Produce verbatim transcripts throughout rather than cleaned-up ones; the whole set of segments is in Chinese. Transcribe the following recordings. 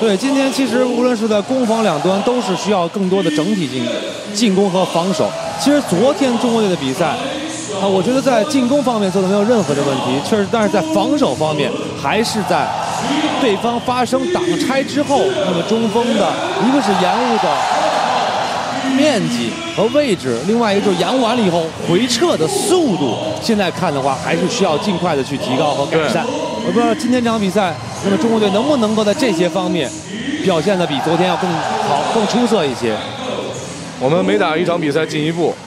对，今天其实无论是在攻防两端，都是需要更多的整体进进攻和防守。其实昨天中国队的比赛，啊，我觉得在进攻方面做的没有任何的问题，确实，但是在防守方面，还是在对方发生挡拆之后，那么中锋的一个是延误的面积和位置，另外一个就是延误完了以后回撤的速度。现在看的话，还是需要尽快的去提高和改善。我不知道今天这场比赛，那么中国队能不能够在这些方面表现的比昨天要更好、更出色一些？ 我们每打一场比赛进一步。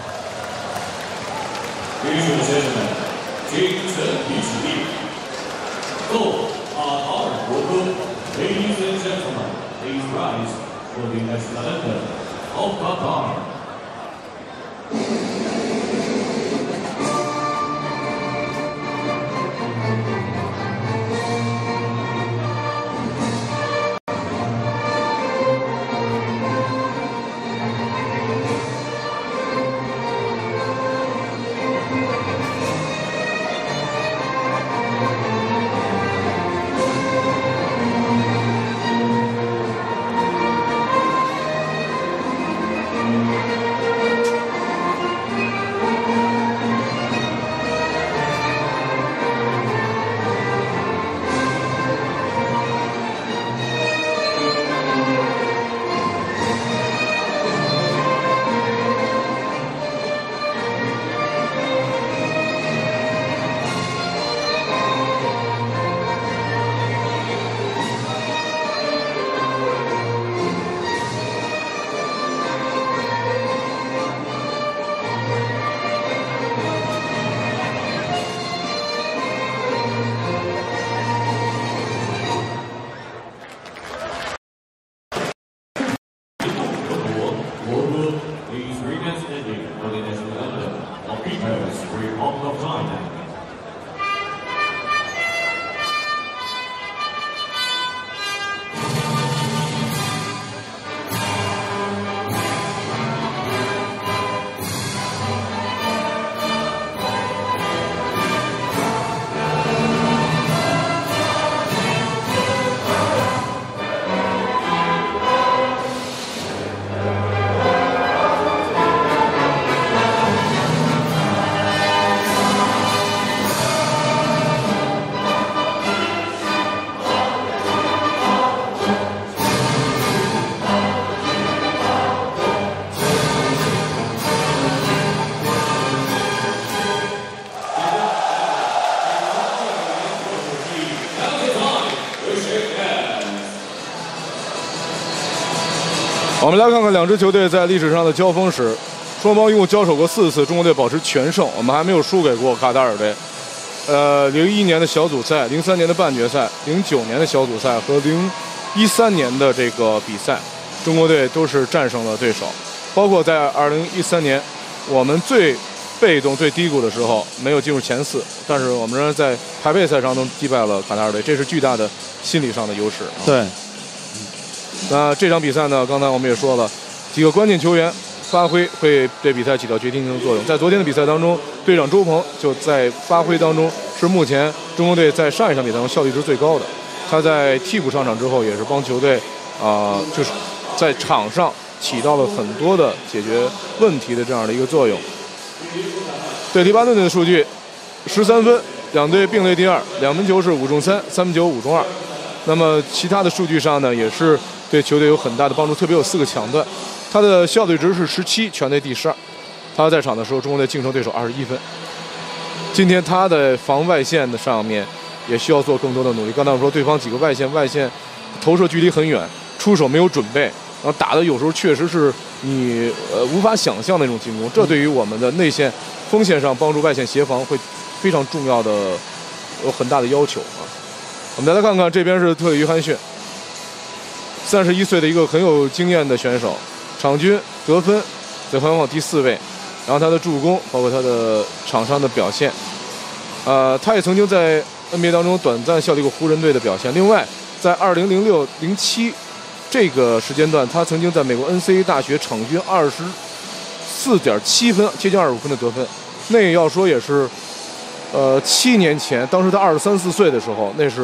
我们来看看两支球队在历史上的交锋史，双方一共交手过四次，中国队保持全胜，我们还没有输给过卡塔尔队。呃，零一年的小组赛、零三年的半决赛、零九年的小组赛和零一三年的这个比赛，中国队都是战胜了对手。包括在二零一三年，我们最被动、最低谷的时候，没有进入前四，但是我们仍然在排位赛上都击败了卡塔尔队，这是巨大的心理上的优势。 对。 那这场比赛呢，刚才我们也说了，几个关键球员发挥会对比赛起到决定性的作用。在昨天的比赛当中，队长周鹏就在发挥当中是目前中国队在上一场比赛中效率值最高的。他在替补上场之后，也是帮球队啊、呃，就是在场上起到了很多的解决问题的这样的一个作用。对黎巴嫩队的数据，十三分，两队并列第二，两分球是五中三，三分球五中二。那么其他的数据上呢，也是对球队有很大的帮助，特别有四个抢断，他的效率值是十七，全队第十二。他在场的时候，中国队净胜对手二十一分。今天他的防外线的上面也需要做更多的努力。刚才我说对方几个外线外线投射距离很远，出手没有准备，然后打的有时候确实是你呃无法想象的那种进攻，这对于我们的内线锋线上帮助外线协防会非常重要的，有很大的要求啊。我们再来看看这边是特里约翰逊，三十一岁的一个很有经验的选手，场均得分在排行榜第四位，然后他的助攻包括他的场上的表现，呃，他也曾经在 N B A 当中短暂效力过湖人队的表现。另外，在二零零六零七这个时间段，他曾经在美国 N C A A 大学场均二十四点七分，接近二十五分的得分。那要说也是，呃，七年前，当时他二十三四岁的时候，那是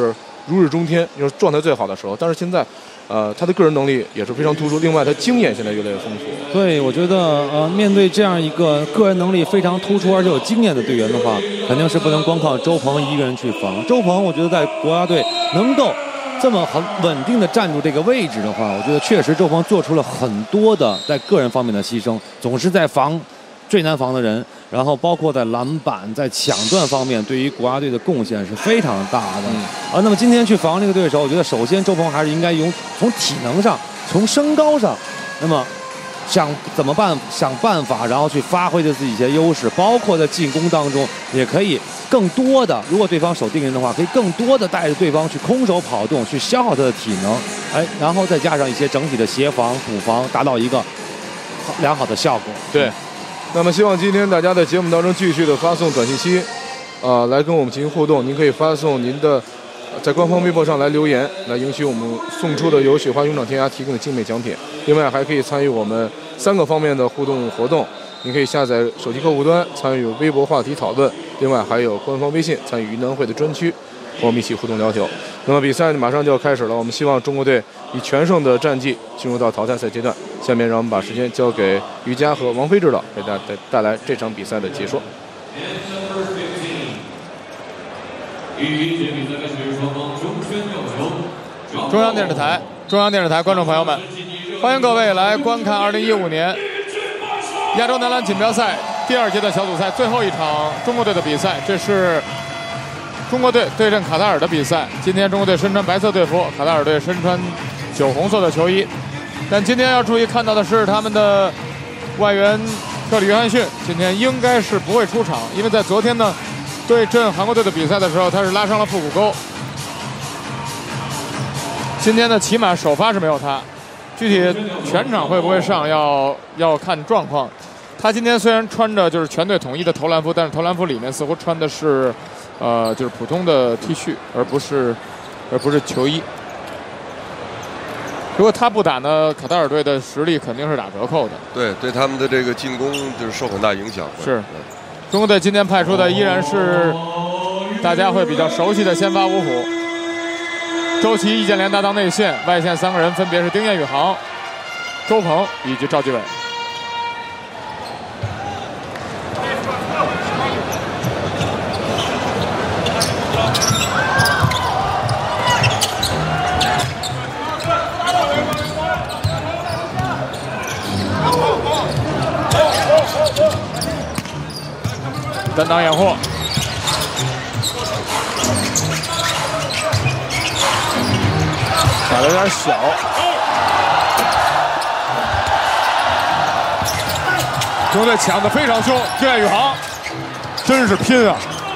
如日中天，就是状态最好的时候。但是现在，呃，他的个人能力也是非常突出，另外他经验现在越来越丰富。 对，我觉得呃，面对这样一个个人能力非常突出而且有经验的队员的话，肯定是不能光靠周鹏一个人去防。周鹏，我觉得在国家队能够这么很稳定的站住这个位置的话，我觉得确实周鹏做出了很多的在个人方面的牺牲，总是在防最难防的人，然后包括在篮板、在抢断方面，对于国家队的贡献是非常大的。嗯、啊，那么今天去防这个对手，我觉得首先周鹏还是应该用从体能上、从身高上，那么想怎么办想办法，然后去发挥着自己一些优势，包括在进攻当中也可以更多的，如果对方守定人的话，可以更多的带着对方去空手跑动，去消耗他的体能，哎，然后再加上一些整体的协防、补防，达到一个良好的效果。 对。那么希望今天大家在节目当中继续的发送短信息，啊、呃，来跟我们进行互动。您可以发送您的在官方微博上来留言，来赢取我们送出的由雪花勇闯天涯提供的精美奖品。另外还可以参与我们三个方面的互动活动。您可以下载手机客户端参与微博话题讨论，另外还有官方微信参与云南会的专区，和我们一起互动聊球。那么比赛马上就要开始了，我们希望中国队以全胜的战绩进入到淘汰赛阶段。下面让我们把时间交给于佳和王飞指导，给大家带带来这场比赛的解说。 中央电视台，中央电视台观众朋友们，欢迎各位来观看二零一五年亚洲男篮锦标赛第二阶段小组赛最后一场中国队的比赛。这是中国队对阵卡塔尔的比赛。今天中国队身穿白色队服，卡塔尔队身穿酒红色的球衣。但今天要注意看到的是，他们的外援特里约翰逊今天应该是不会出场，因为在昨天呢对阵韩国队的比赛的时候，他是拉伤了腹股沟。今天呢，起码首发是没有他，具体全场会不会上要要看状况。他今天虽然穿着就是全队统一的投篮服，但是投篮服里面似乎穿的是，呃，就是普通的 T 恤，而不是而不是球衣。如果他不打呢，卡塔尔队的实力肯定是打折扣的。 对，对他们的这个进攻就是受很大影响。 是，中国队今天派出的依然是大家会比较熟悉的先发五虎。周琦、易建联搭档内线，外线三个人分别是丁彦雨航、周鹏以及赵继伟。单挡掩护，打得有点小。中国队抢得非常凶，丁彦雨航真是拼啊！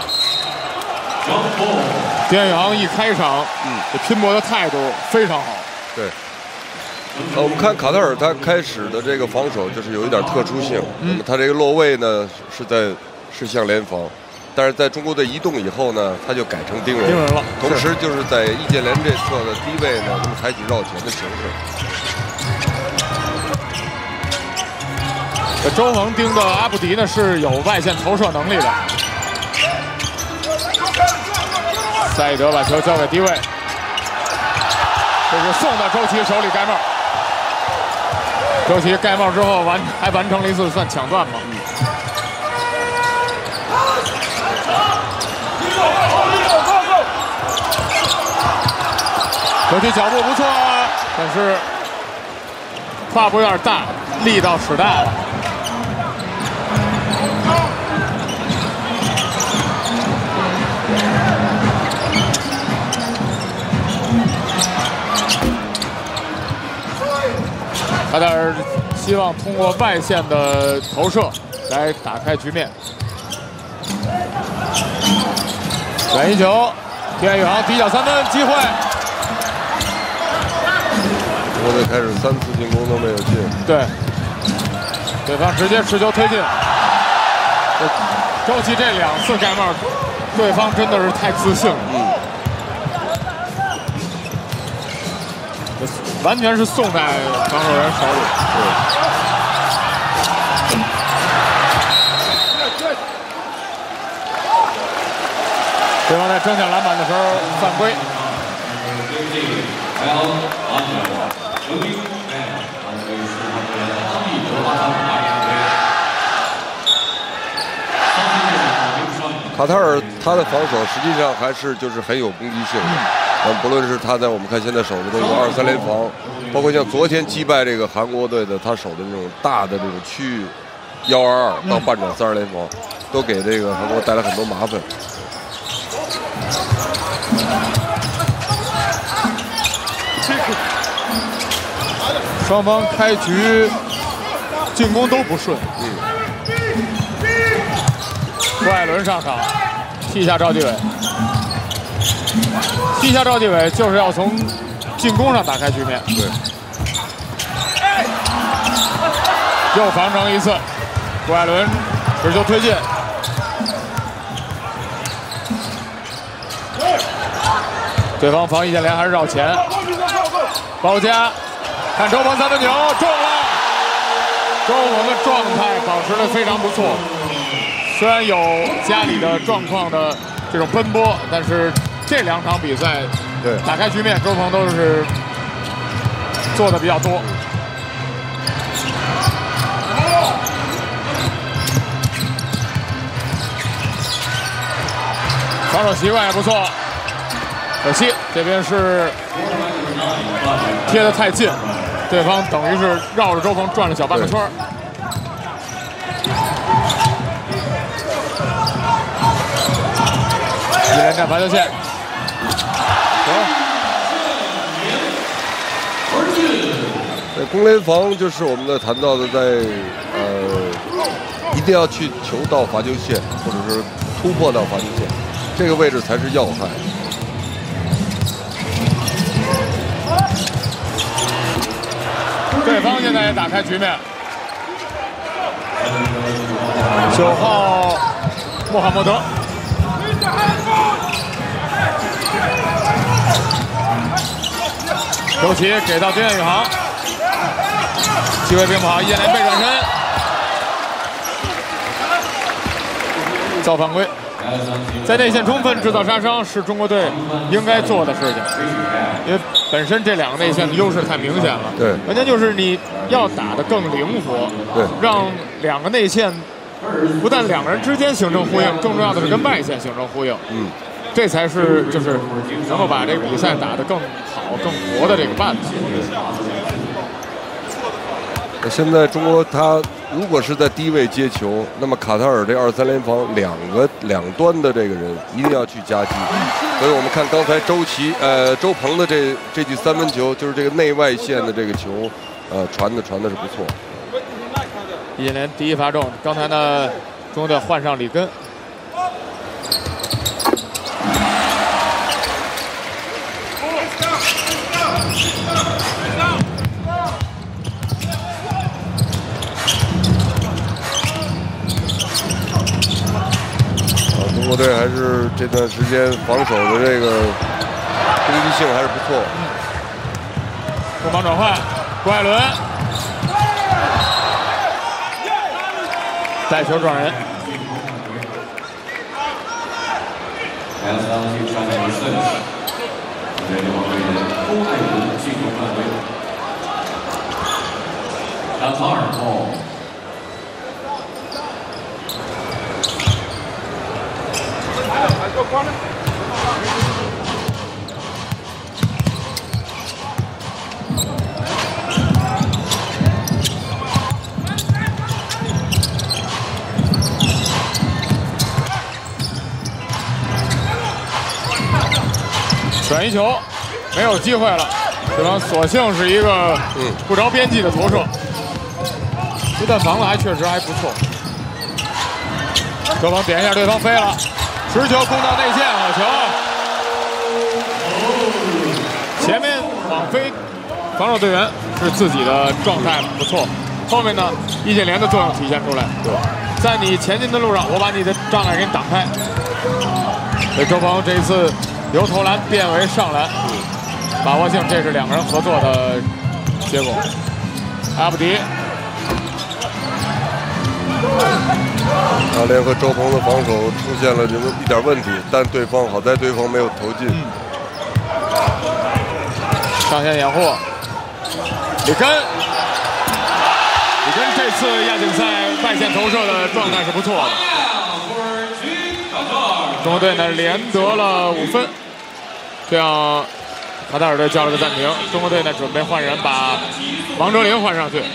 丁彦雨航一开场，嗯，这拼搏的态度非常好。 对。呃，我们看卡塔尔，他开始的这个防守就是有一点特殊性。嗯，那么他这个落位呢是在是向联防，但是在中国队移动以后呢，他就改成盯人。 盯人了。 同时就是在易建联这侧的低位呢，那么采取绕前的形式。 这周鹏盯的阿布迪呢是有外线投射能力的。赛义德把球交给低位，这是送到周琦手里盖帽。周琦盖帽之后完还完成了一次算抢断吗？嗯。周琦脚步不错，但是跨步有点大，力道使大了。卡塔尔希望通过外线的投射来打开局面。转移球，丁彦雨航底角三分机会。 中国队开始三次进攻都没有进。 对，对方直接持球推进。周琦这两次盖帽，对方真的是太自信了。嗯。完全是送在防守人手里。对方在争抢篮板的时候犯规。 卡塔尔他的防守实际上还是就是很有攻击性的，嗯，不论是他在我们看现在守的这个二三联防，包括像昨天击败这个韩国队的他守的这种大的这种区域幺二二到半转三二联防，都给这个韩国带来很多麻烦。 双方开局进攻都不顺。嗯。郭艾伦上场，替下赵继伟。替下赵继伟就是要从进攻上打开局面。 对。 又防成一次，郭艾伦持球推进。对方防易建联还是绕前。包夹，看周鹏三分球中了。周鹏的状态保持得非常不错。虽然有家里的状况的这种奔波，但是这两场比赛， 对打开局面，周鹏都是做的比较多。防守习惯也不错，可惜这边是贴得太近，对方等于是绕着周鹏转了小半个圈。一连站排球线， 走。对，攻联防就是我们的谈到的在，呃，一定要去球到罚球线，或者是突破到罚球线，这个位置才是要害。 对方现在也打开局面，九号穆罕默德。周琦给到丁彦雨航，机会并不好，易建联背转身，造犯规。在内线充分制造杀伤是中国队应该做的事情，因为本身这两个内线的优势太明显了。 对， 关键就是你要打得更灵活， 对， 让两个内线不但两个人之间形成呼应，更重要的是跟外线形成呼应。嗯。这才是就是能够把这个比赛打得更好、更活的这个办法。 现在中国他如果是在低位接球，那么卡塔尔这二三联防两个两端的这个人一定要去夹击。所以我们看刚才周琦呃周鹏的这这记三分球，就是这个内外线的这个球，呃传的传的是不错。 易建联第一罚中，刚才呢中国队换上里根。 中国队还是这段时间防守的这个攻击性还是不错。 攻防转换，郭艾伦带球撞人。卡塔尔哦。转移球，没有机会了，对方索性是一个不着边际的投射，这段防的还确实还不错。周鹏点一下，对方飞了，持球攻到内线，好球！前面网飞防守队员是自己的状态不错，后面呢易建联的作用体现出来，对吧？在你前进的路上，我把你的障碍给你挡开。所以周鹏这一次由投篮变为上篮，把握性，这是两个人合作的结果。阿布迪， 阿联和周鹏的防守出现了一点问题，但对方好在对方没有投进。 嗯上线掩护，里根，里根这次亚锦赛外线投射的状态是不错的。中国队呢连得了五分，这样卡塔尔队叫了个暂停。中国队呢准备换人，把王哲林换上去。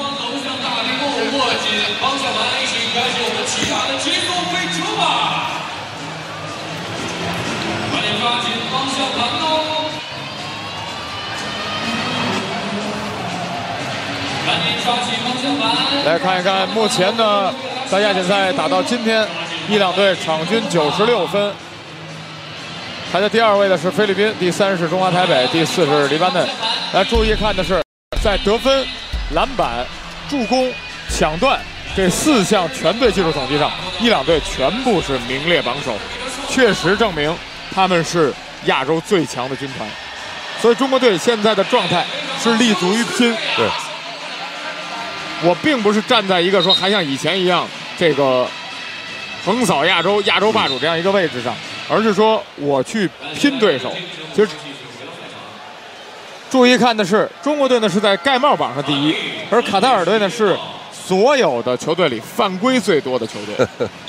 来看一看，目前呢，在亚锦赛打到今天，伊朗队场均九十六分，排在第二位的是菲律宾，第三是中华台北，第四是黎巴嫩。来注意看的是，在得分、篮板、助攻、抢断这四项全队技术统计上，伊朗队全部是名列榜首，确实证明他们是亚洲最强的军团。所以中国队现在的状态是立足于拼。 对。 我并不是站在一个说还像以前一样这个横扫亚洲、亚洲霸主这样一个位置上，而是说我去拼对手。其实注意看的是，中国队呢是在盖帽榜上第一，而卡塔尔队呢是所有的球队里犯规最多的球队。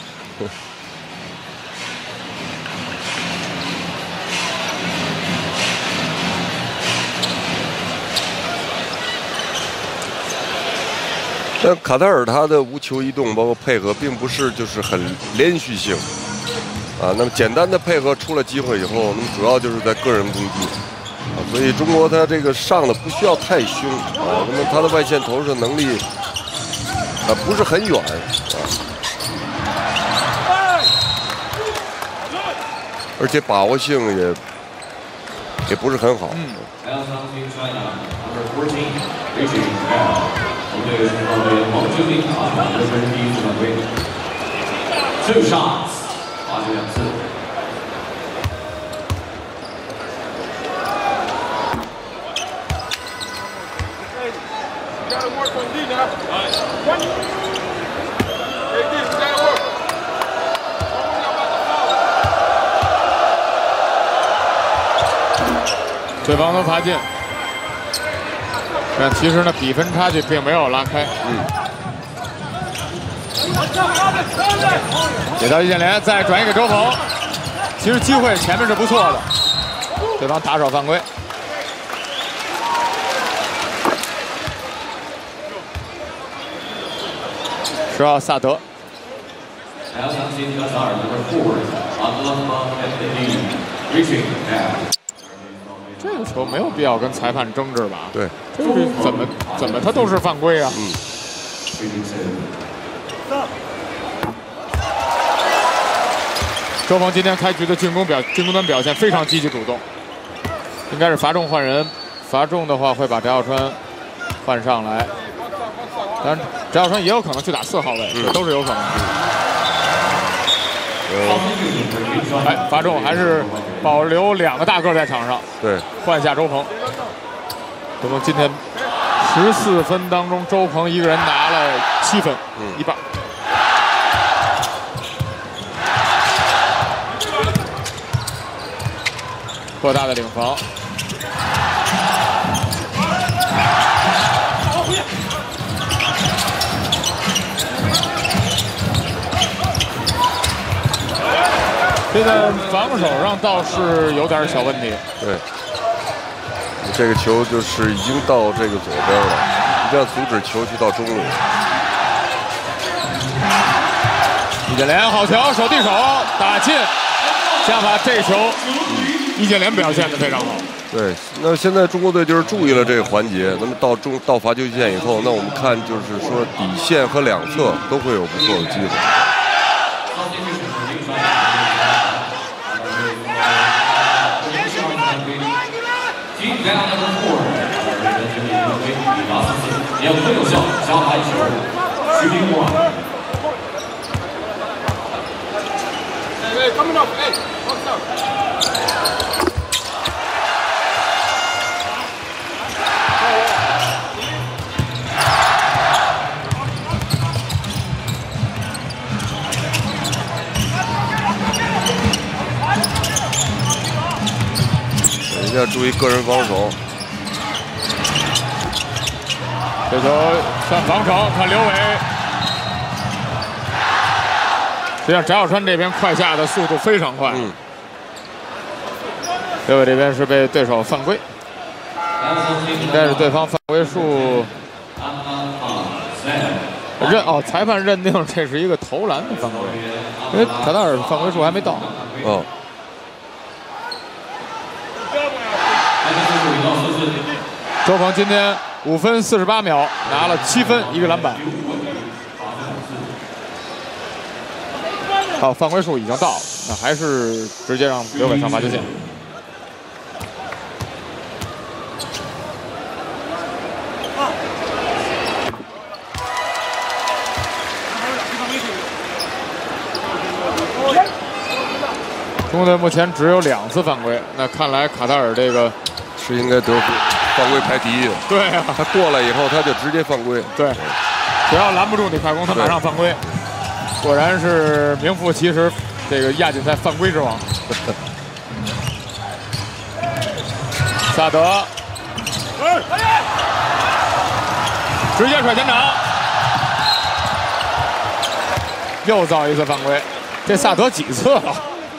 但卡塔尔他的无球移动包括配合，并不是就是很连续性啊。那么简单的配合出了机会以后，那么主要就是在个人攻击啊。所以中国他这个上的不需要太凶啊，那么他的外线投射能力啊不是很远啊，而且把握性也也不是很好。嗯 Two shots， 罚球两次。 对方都罚进。 但其实呢，比分差距并没有拉开。嗯。给到易建联，再转移给周鹏。其实机会前面是不错的，对方打手犯规。十号萨德。 还要相信卡塔尔的 forward Abdullah Reaching now。 这个球没有必要跟裁判争执吧？ 对， 这是怎么怎么他都是犯规啊！嗯。周鹏今天开局的进攻表进攻端表现非常积极主动，应该是罚中换人，罚中的话会把翟小川换上来，当然翟小川也有可能去打四号位，这、嗯、都是有可能的。嗯、哎，罚中还是保留两个大个在场上。 对， 换下周鹏。周鹏今天十四分当中，周鹏一个人拿了七分，嗯、一半。扩大的领防。现在防守上倒是有点小问题。 对，这个球就是已经到这个左边了，一定要阻止球去到中路。 易建联好球，手递手打进，这样把这球，易建联表现得非常好。 对，那现在中国队就是注意了这个环节，那么到中到罚球线以后，那我们看就是说底线和两侧都会有不错的机会。 也很有效，加罚球，徐冰光。 一定要注意个人防守。 这球算防守，看刘伟。实际上，翟小川这边快下的速度非常快。 嗯。 刘伟这边是被对手犯规，应该是对方犯规数认哦，裁判认定这是一个投篮的犯规，因为卡塔尔犯规数还没到。 哦。 周鹏今天五分四十八秒拿了七分一个篮板。好，犯规数已经到了，那还是直接让刘伟上罚球线。中国队目前只有两次犯规，那看来卡塔尔这个是应该得分犯规排第一的。 对啊， 他过来以后他就直接犯规。 对，只要拦不住你快攻，他马上犯规。果然是名副其实，这个亚锦赛犯规之王。萨德，直接甩前场，又造一次犯规。这萨德几次了？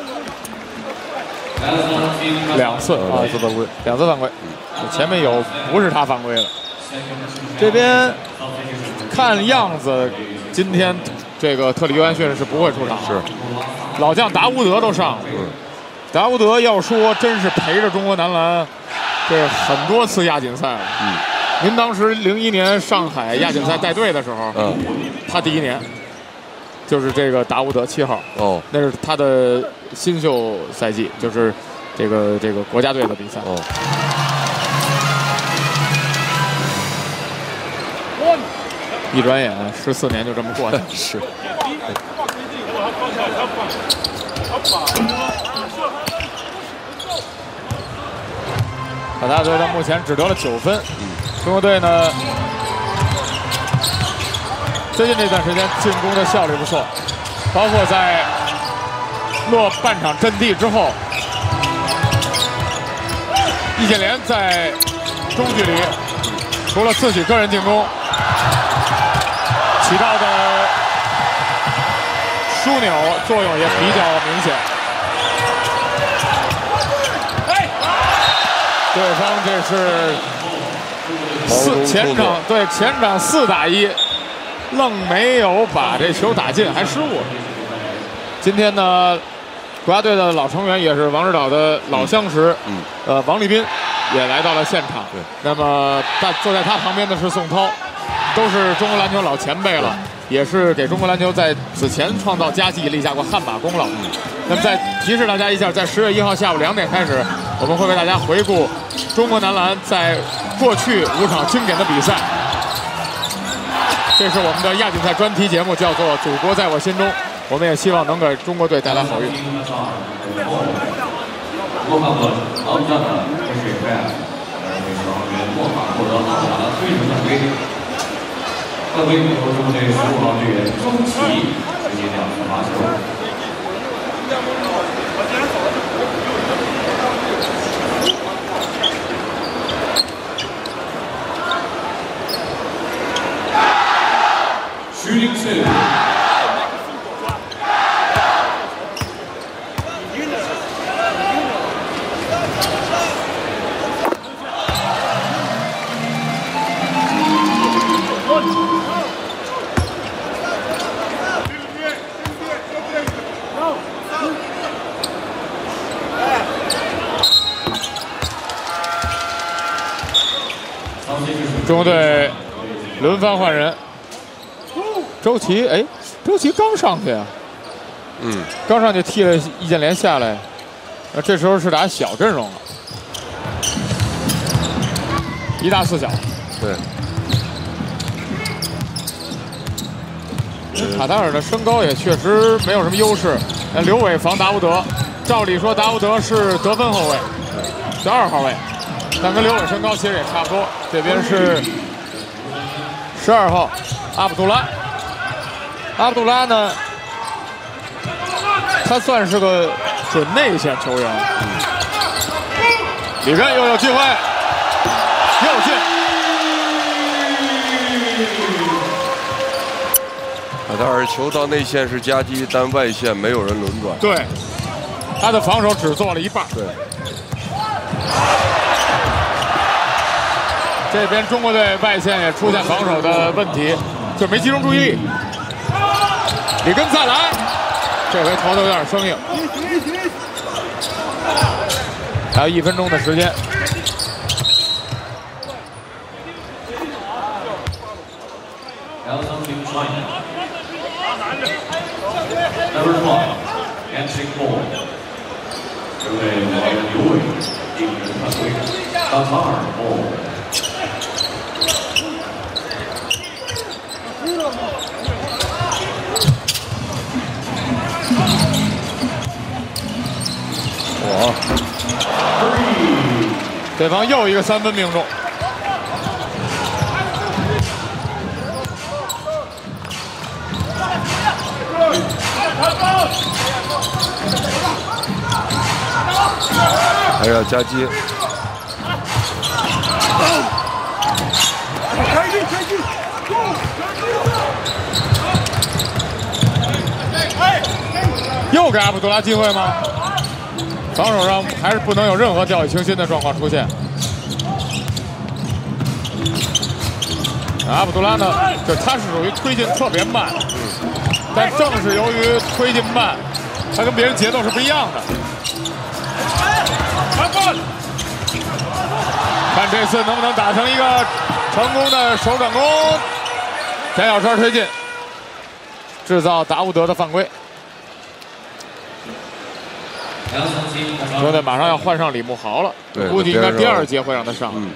两次啊， 两次犯规， 两次犯规。前面有不是他犯规了。这边看样子，今天这个特里约翰逊是不会出场。 是， 老将达乌德都上了。 嗯， 达乌德要说真是陪着中国男篮这很多次亚锦赛了。 嗯， 您当时零一年上海亚锦赛带队的时候， 嗯， 他第一年就是这个达乌德七号。 哦， 那是他的新秀赛季，就是这个这个国家队的比赛。 哦。 一转眼，十四年就这么过去了。 是。 卡塔尔队到目前只得了九分。 嗯。 中国队呢，最近这段时间进攻的效率不错，包括在落半场阵地之后，易建联在中距离除了自己个人进攻起到的枢纽作用也比较明显。对方这是四前场对前场四打一，愣没有把这球打进，还失误了。今天呢，国家队的老成员也是王指导的老相识， 嗯， 呃，王立斌也来到了现场。 对， 那么在坐在他旁边的是宋涛，都是中国篮球老前辈了，也是给中国篮球在此前创造佳绩立下过汗马功劳。那么再提示大家一下，在十月一号下午两点开始，我们会为大家回顾中国男篮在过去五场经典的比赛。这是我们的亚锦赛专题节目，叫做《祖国在我心中》。我们也希望能给中国队带来好运。 莫法克奥战的这是被莫法获得奥打的推手奖杯。犯规由中国队十五号队员周琦直接掉罚球。Shooting two. 中国队轮番换人，周琦，哎，周琦刚上去啊， 嗯， 刚上去替了易建联下来，那这时候是打小阵容了，一大四小。 对。 卡塔尔的身高也确实没有什么优势。那刘伟防达乌德，照理说达乌德是得分后卫，是二号位，但跟刘伟身高其实也差不多。这边是十二号阿卜杜拉，阿卜杜拉呢，他算是个准内线球员。里根又有机会，又进。 卡塔尔球到内线是夹击，但外线没有人轮转。 对，他的防守只做了一半。 对。 这边中国队外线也出现防守的问题，就没集中注意力。里根再来，这回投的有点生硬。还有一分钟的时间。 Number twelve, Anthony Cole， 这位来自刘伟，应援团队，卡塔尔Cole。 哇！对方又一个三分命中。 还要夹击。 又给阿卜杜拉机会吗？防守上还是不能有任何掉以轻心的状况出现。阿卜杜拉呢，就他是属于推进特别慢，但正是由于推进慢，他跟别人节奏是不一样的。看这次能不能打成一个成功的手转攻，前小车推进，制造达乌德的犯规。球队马上要换上李慕豪了，估计应该第二节会让他上。嗯、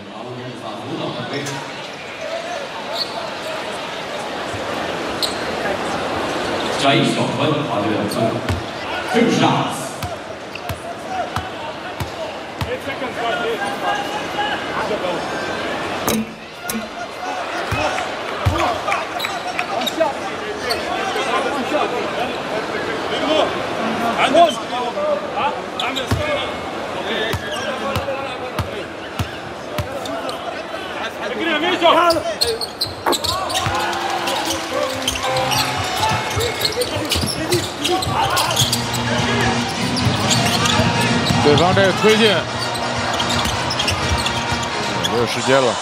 下一小分，华队的分 two shots。 对方这个推进没有时间了。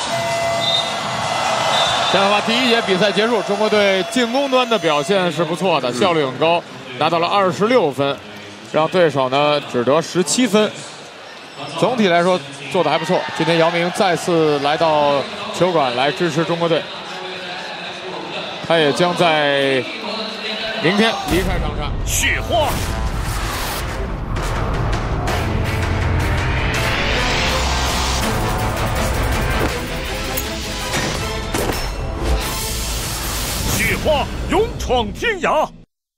这样的话，第一节比赛结束，中国队进攻端的表现是不错的，效率很高，拿到了二十六分，让对手呢只得十七分。总体来说做得还不错。今天姚明再次来到球馆来支持中国队，他也将在明天离开长沙。 雪花。雪花勇闯天涯。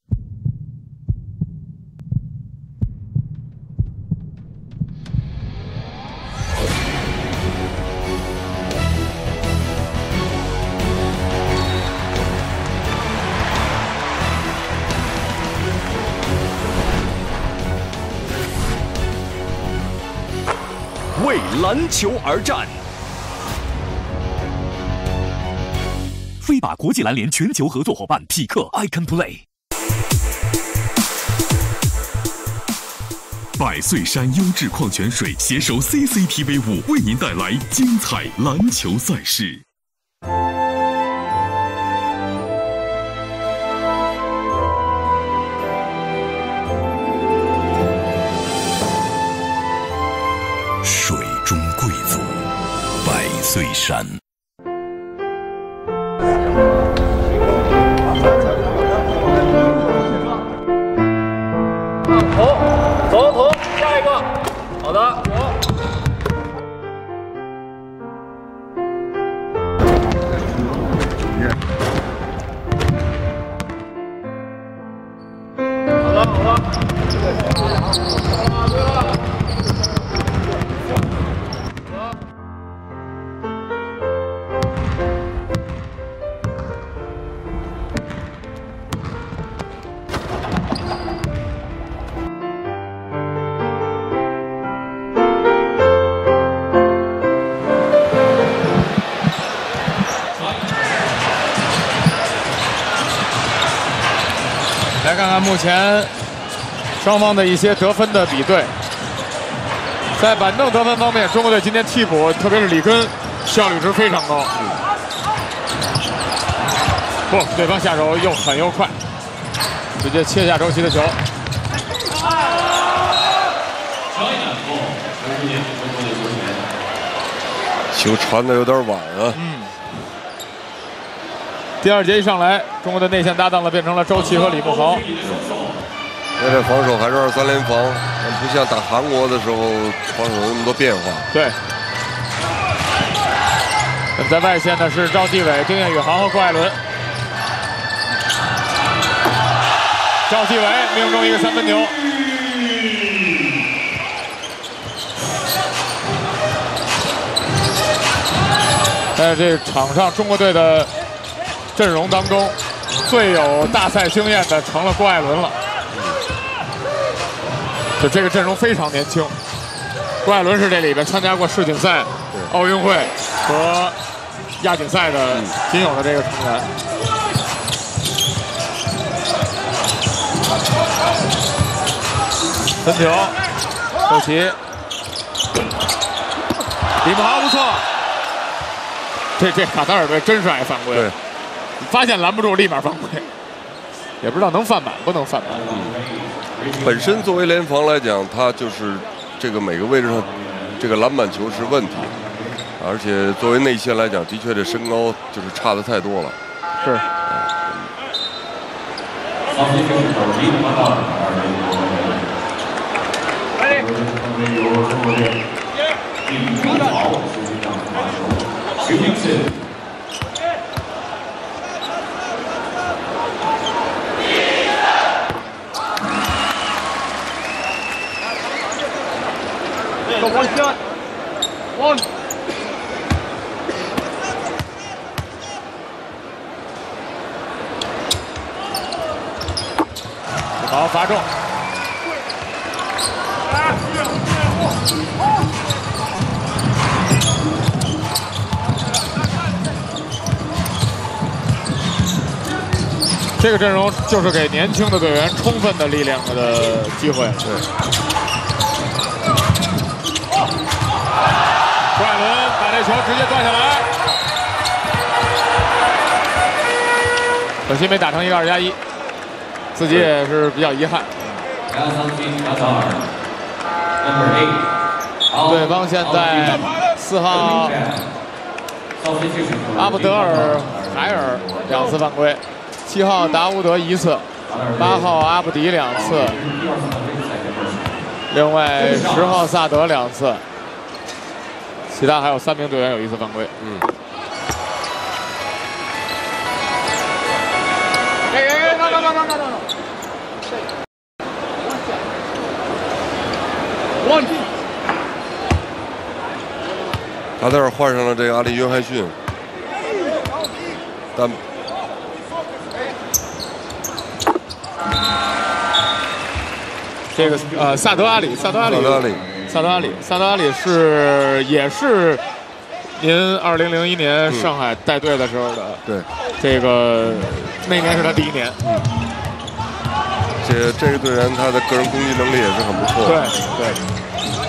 为篮球而战。飞把国际篮联全球合作伙伴匹克 I Can Play。百岁山优质矿泉水携手 C C T V 五，为您带来精彩篮球赛事。水中贵族，百岁山。 走走，下一个，好的，走。好了好了，对了。 看目前双方的一些得分的比对，在板凳得分方面，中国队今天替补，特别是里根，效率值非常高。不，对方下手又狠又快，直接切下周琦的球。 球传的有点晚啊。 嗯。第二节一上来，中国的内线搭档了，变成了周琦和李慕豪。 现在防守还是二三联防，不像打韩国的时候防守有那么多变化。 对。在外线的是赵继伟、丁彦雨航和郭艾伦。赵继伟命中一个三分球。在这场上，中国队的阵容当中，最有大赛经验的成了郭艾伦了。就这个阵容非常年轻。郭艾伦是这里边参加过世锦赛、奥运会和亚锦赛的仅有的这个成员。分球，周琦，李慕豪不错。这这卡塔尔队真是爱犯规， 对， 发现拦不住立马犯规，也不知道能犯满不能犯满。 嗯，本身作为联防来讲，他就是这个每个位置上这个篮板球是问题，而且作为内线来讲，的确这身高就是差的太多了。 是。 One shot. One. 好，罚中。这个阵容就是给年轻的队员充分的力量的机会。对。郭艾伦把这球直接断下来，可惜没打成一个二加一，自己也是比较遗憾。对方现在四号阿布德尔海尔两次犯规，七号达乌德一次，八号阿布迪两次，另外十号萨德两次。其他还有三名队员有一次犯规。嗯。哎哎哎！no no no no no no！ One。 卡塔尔换上了这个阿里约翰逊，但这个呃萨德阿里，萨德阿里， 萨德阿里。 萨德阿里，萨德阿里是也是您二零零一年上海带队的时候的， 对， 这个那年是他第一年。嗯， 这这个队员他的个人攻击能力也是很不错的。 对对。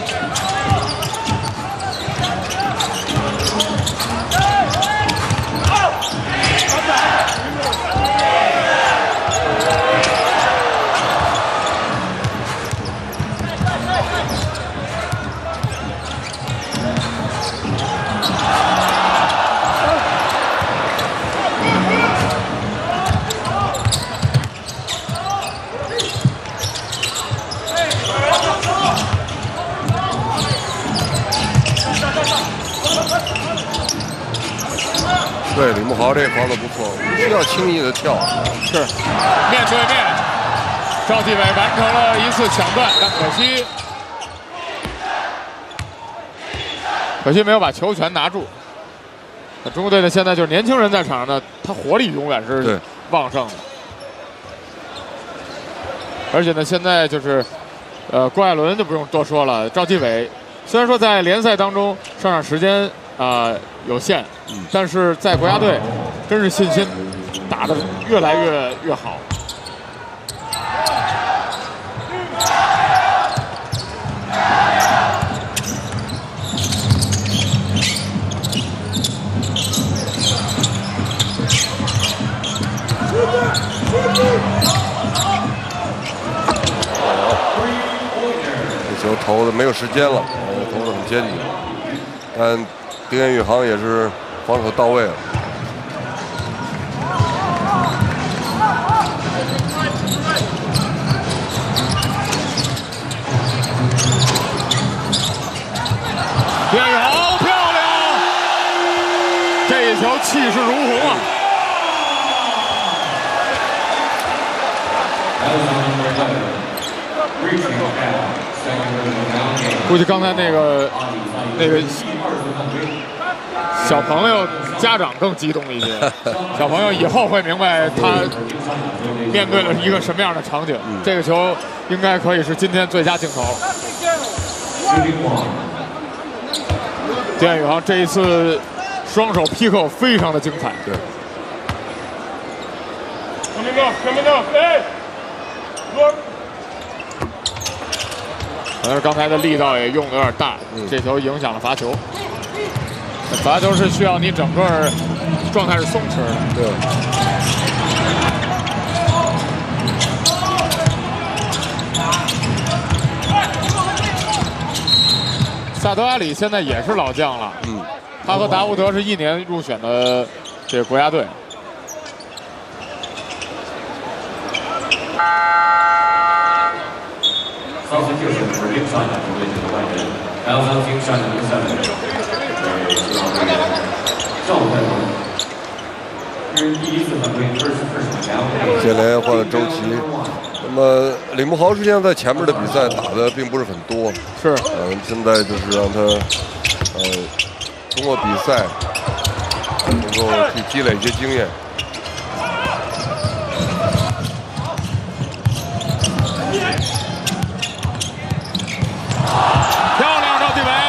对，李慕豪这个防的不错，不需要轻易的跳。 是，面对面，赵继伟完成了一次抢断，但可惜，可惜没有把球权拿住。那中国队呢，现在就是年轻人在场上呢，他活力永远是旺盛的。而且呢，现在就是，呃，郭艾伦就不用多说了，赵继伟虽然说在联赛当中上场时间啊、呃、有限。嗯、但是在国家队，真是信心打得越来越越好。 没有时间了，投的很接近。但丁彦雨航也是防守到位了。 丁彦雨航漂亮，这一球气势如虹啊！ 估计刚才那个那个小朋友家长更激动一些，小朋友以后会明白他面对了一个什么样的场景。这个球应该可以是今天最佳镜头。丁彦雨航这一次双手劈扣非常的精彩。 对。 但是刚才的力道也用的有点大，嗯、这球影响了罚球。罚球是需要你整个状态是松弛的。 对。 萨德阿里现在也是老将了，嗯，他和达乌德是一年入选的这个国家队。 三分就是不是另上两队的冠军，然后三分上两比赛的，呃，赵太龙，这是第一次犯规，二十二十两位。 接连换了周琦，那么李慕豪实际上在前面的比赛打的并不是很多， 是， 嗯、呃，现在就是让他，呃，通过比赛能够去积累一些经验。 漂亮，赵继伟！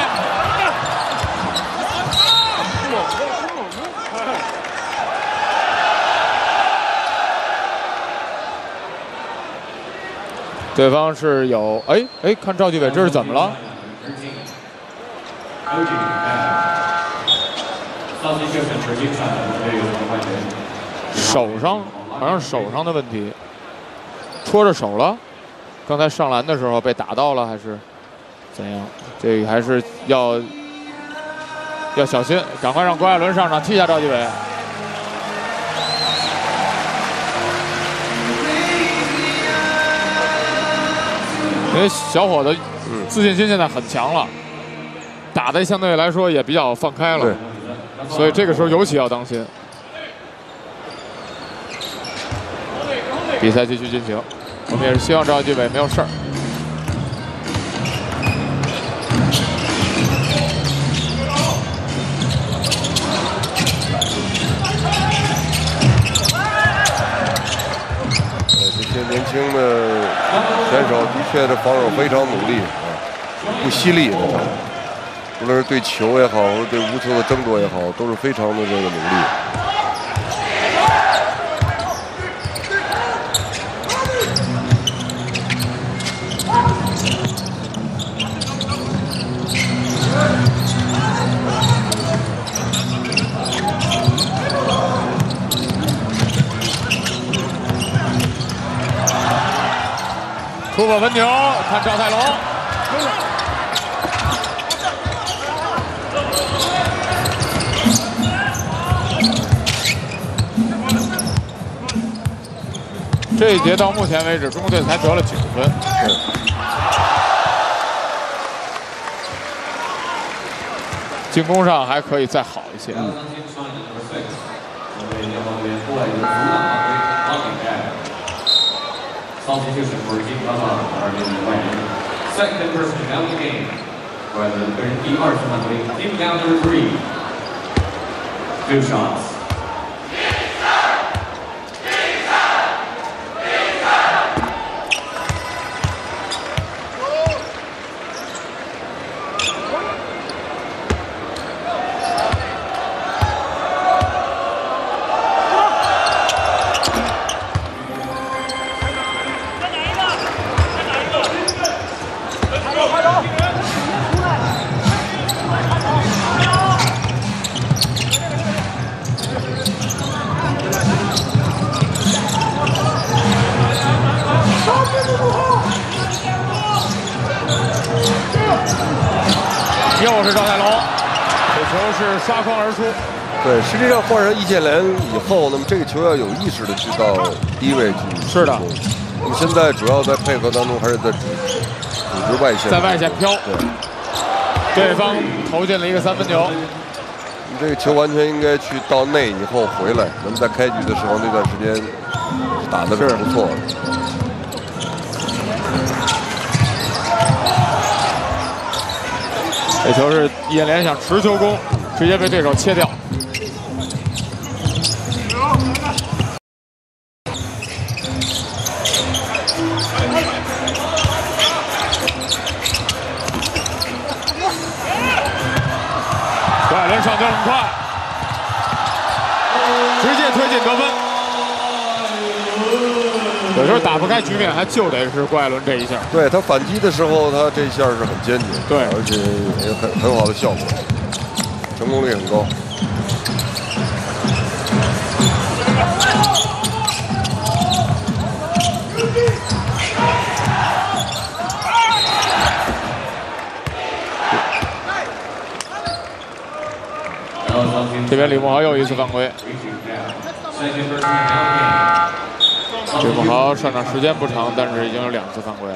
对方是有哎哎，看赵继伟这是怎么了？手上好像是手上的问题，戳着手了。刚才上篮的时候被打到了还是？ 怎样？这个还是要要小心，赶快让郭艾伦上场替下赵继伟。因为小伙子自信心现在很强了，打的相对来说也比较放开了，所以这个时候尤其要当心。比赛继续进行，我们也是希望赵继伟没有事儿。 年轻的选手的确的防守非常努力啊，不犀利的，无论是对球也好，或者对无球的争夺也好，都是非常的这个努力。 突破分球，看赵泰龙。这一节到目前为止，中国队才得了九分。进攻上还可以再好一些。嗯 Substitution for Jim Qatar 二比零冠军。Second person down the game， 为了第二次犯规 ，Team down number three， two shots。 这又是赵泰龙，这球是刷筐而出。 对，实际上换上易建联以后，那么这个球要有意识的去到低位去。 是的。 那么现在主要在配合当中，还是在组组织外线， 在外线飘。 对。 对方投进了一个三分球。 这个球完全应该去到内以后回来。那么在开局的时候那段时间打的是不错的。 这球是易建联想持球攻，直接被对手切掉。郭艾伦上球很快，直接推进得分。有时候打不开局面，还就得是郭艾伦这一下。 对他反击的时候，他这一下是很坚决， 对， 而且也很很好的效果，成功率很高。 这边李慕豪又一次犯规。李慕豪上场时间不长，但是已经有两次犯规了。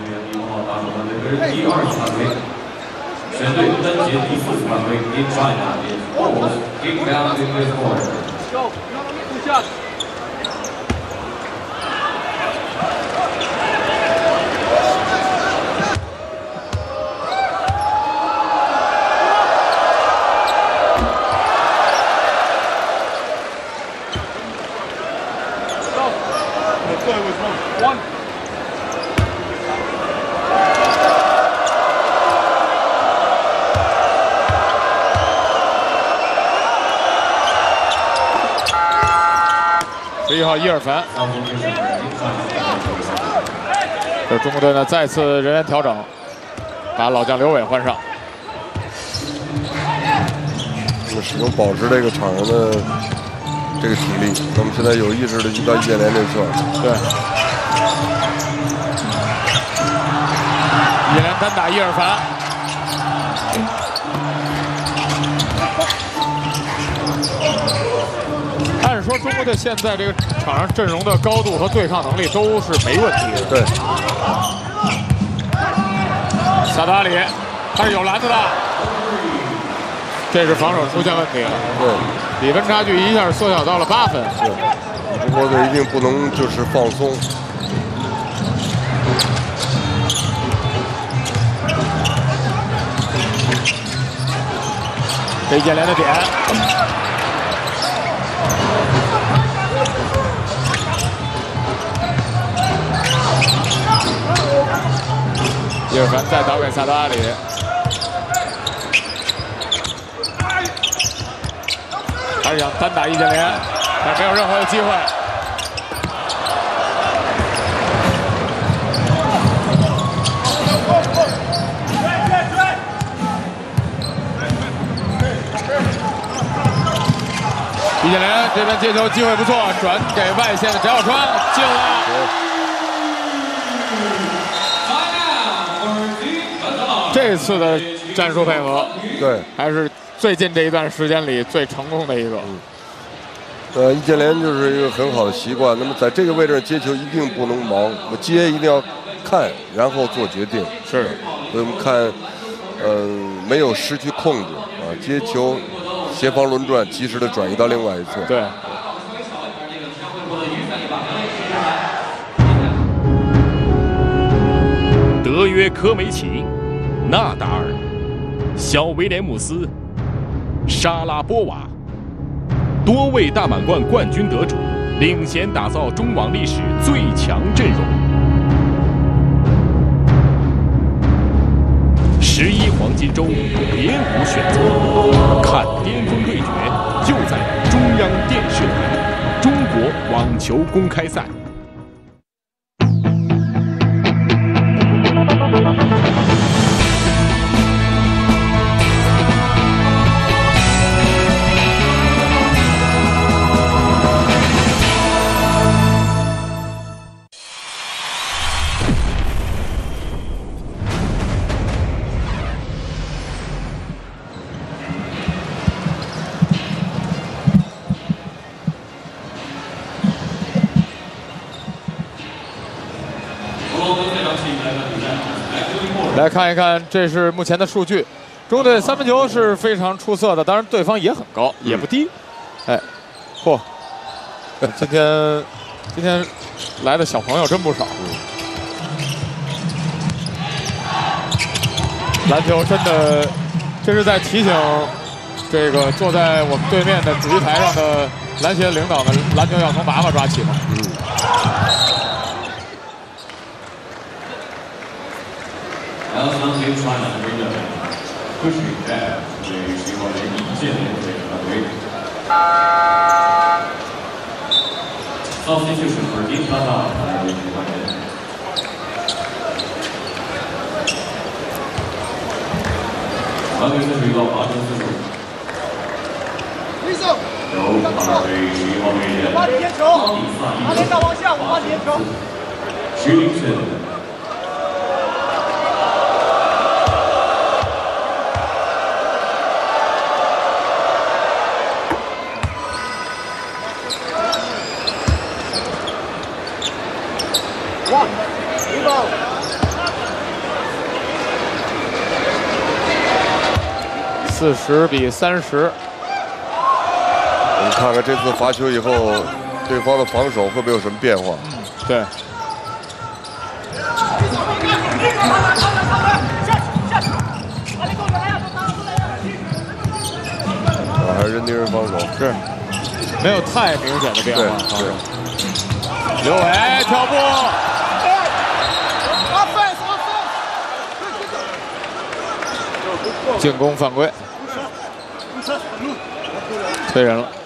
全队单节第四次犯规 ，inside almost kick down in this corner. Go, two shots. 十一号伊尔凡，这中国队呢再次人员调整，把老将刘伟换上。 那么始终保持这个场上的这个体力，那么现在有意识的去到易建联这侧。 对，易建联单打伊尔凡。按说中国队现在这个场上阵容的高度和对抗能力都是没问题的。 对。 萨达里，他是有篮子的，这是防守出现问题了。 对。 比分差距一下缩小到了八分。 是。中国队一定不能就是放松。 这易建联的点。伊尔凡再倒给萨达阿里，还是想单打易建联，但没有任何的机会。易建联这边接球机会不错，转给外线的翟小川进了。这次的战术配合， 对， 还是最近这一段时间里最成功的一个。 嗯、呃，易建联就是一个很好的习惯。那么在这个位置上接球一定不能忙，我接一定要看，然后做决定。 是， 所以我们看，嗯、呃，没有失去控制啊，接球协防轮转，及时的转移到另外一侧。 对。 德约科维奇、纳达尔、小威廉姆斯、莎拉波娃，多位大满贯冠军得主领衔打造中网历史最强阵容。十一黄金周，别无选择，看巅峰对决就在中央电视台中国网球公开赛。 看一看，这是目前的数据。中国队三分球是非常出色的，当然对方也很高，嗯、也不低。哎，嚯！今天今天来的小朋友真不少。篮球真的，这是在提醒这个坐在我们对面的主席台上的篮协领导们，篮球要从娃娃抓起嘛。嗯。 然后相信传染队的科学在为徐浩然引荐的这个团队。稍息就是耳钉搭档来为徐浩然。团队是一个华中四手。由二队徐浩然。 八点球，八点打往下，八点球。 徐凌晨。 四十比三十。 我们看看这次罚球以后，对方的防守会不会有什么变化？ 嗯，对。 啊，还是人盯人防守， 是没有太明显的变化。 对， 刘伟跳步。 进攻犯规，推人了。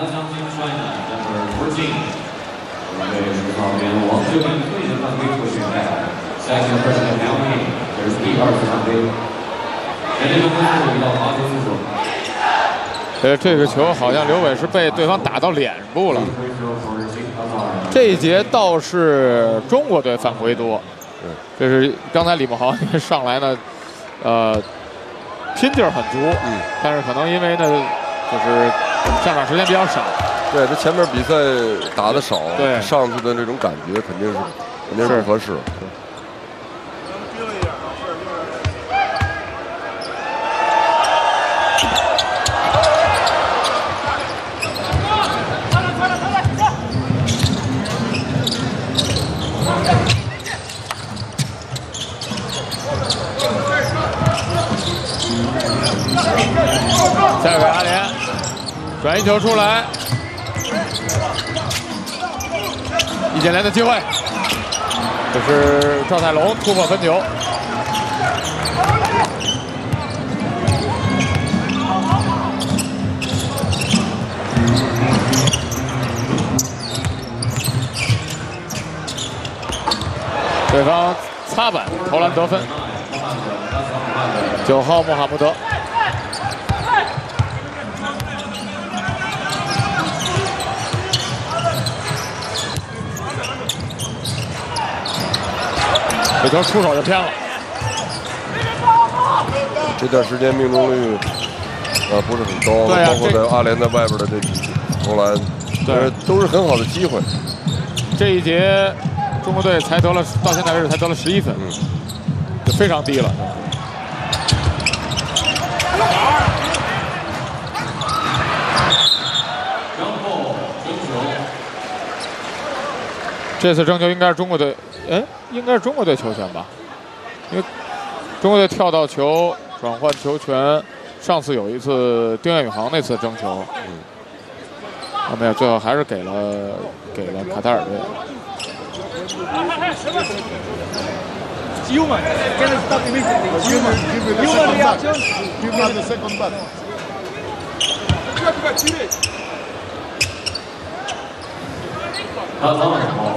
呃，这个球好像刘伟是被对方打到脸部了。这一节倒是中国队犯规多，这是刚才李慕豪上来呢，呃。 拼劲儿很足，嗯，但是可能因为呢，就是上场时间比较少， 对他前面比赛打的少， 对上去的那种感觉肯定是肯定是不合适。 再给阿联转一球出来，易建联的机会，这是赵泰龙突破分球，对方擦板投篮得分，九号穆罕默德。 这球出手就偏了。 这段时间命中率呃不是很高， 对啊、 包括在阿联在外边的这几投篮， 对， 都是很好的机会。 这一节中国队才得了，到现在为止才得了十一分，嗯，就非常低了。这次争球应该是中国队，哎，应该是中国队球权吧？因为中国队跳到球转换球权，上次有一次丁彦雨航那次争球，嗯，啊没有，最后还是给了给了卡塔尔队。 Human, can I stop immediately? Human, human reaction. Human the second ball. 他当然好。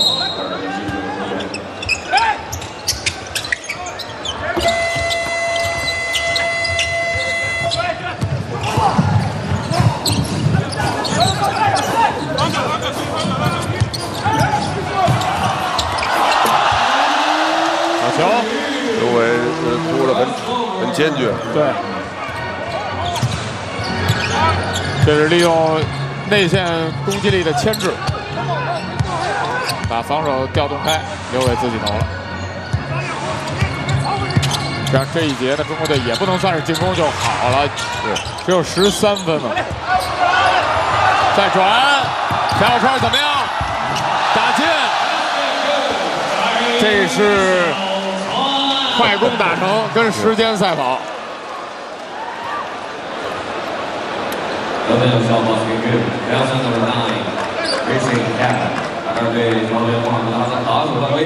好球， 刘伟呃突的很很坚决。 对，这是利用内线攻击力的牵制。 把防守调动开，刘伟自己投了。 这样这一节呢，中国队也不能算是进攻就好了，只有十三分嘛。再转，陈小川怎么样？打进，这是快攻打成，跟时间赛跑。 得分有效 basket good， Nelson number nine racing cap， 打二队乔联莫哈达打手犯规。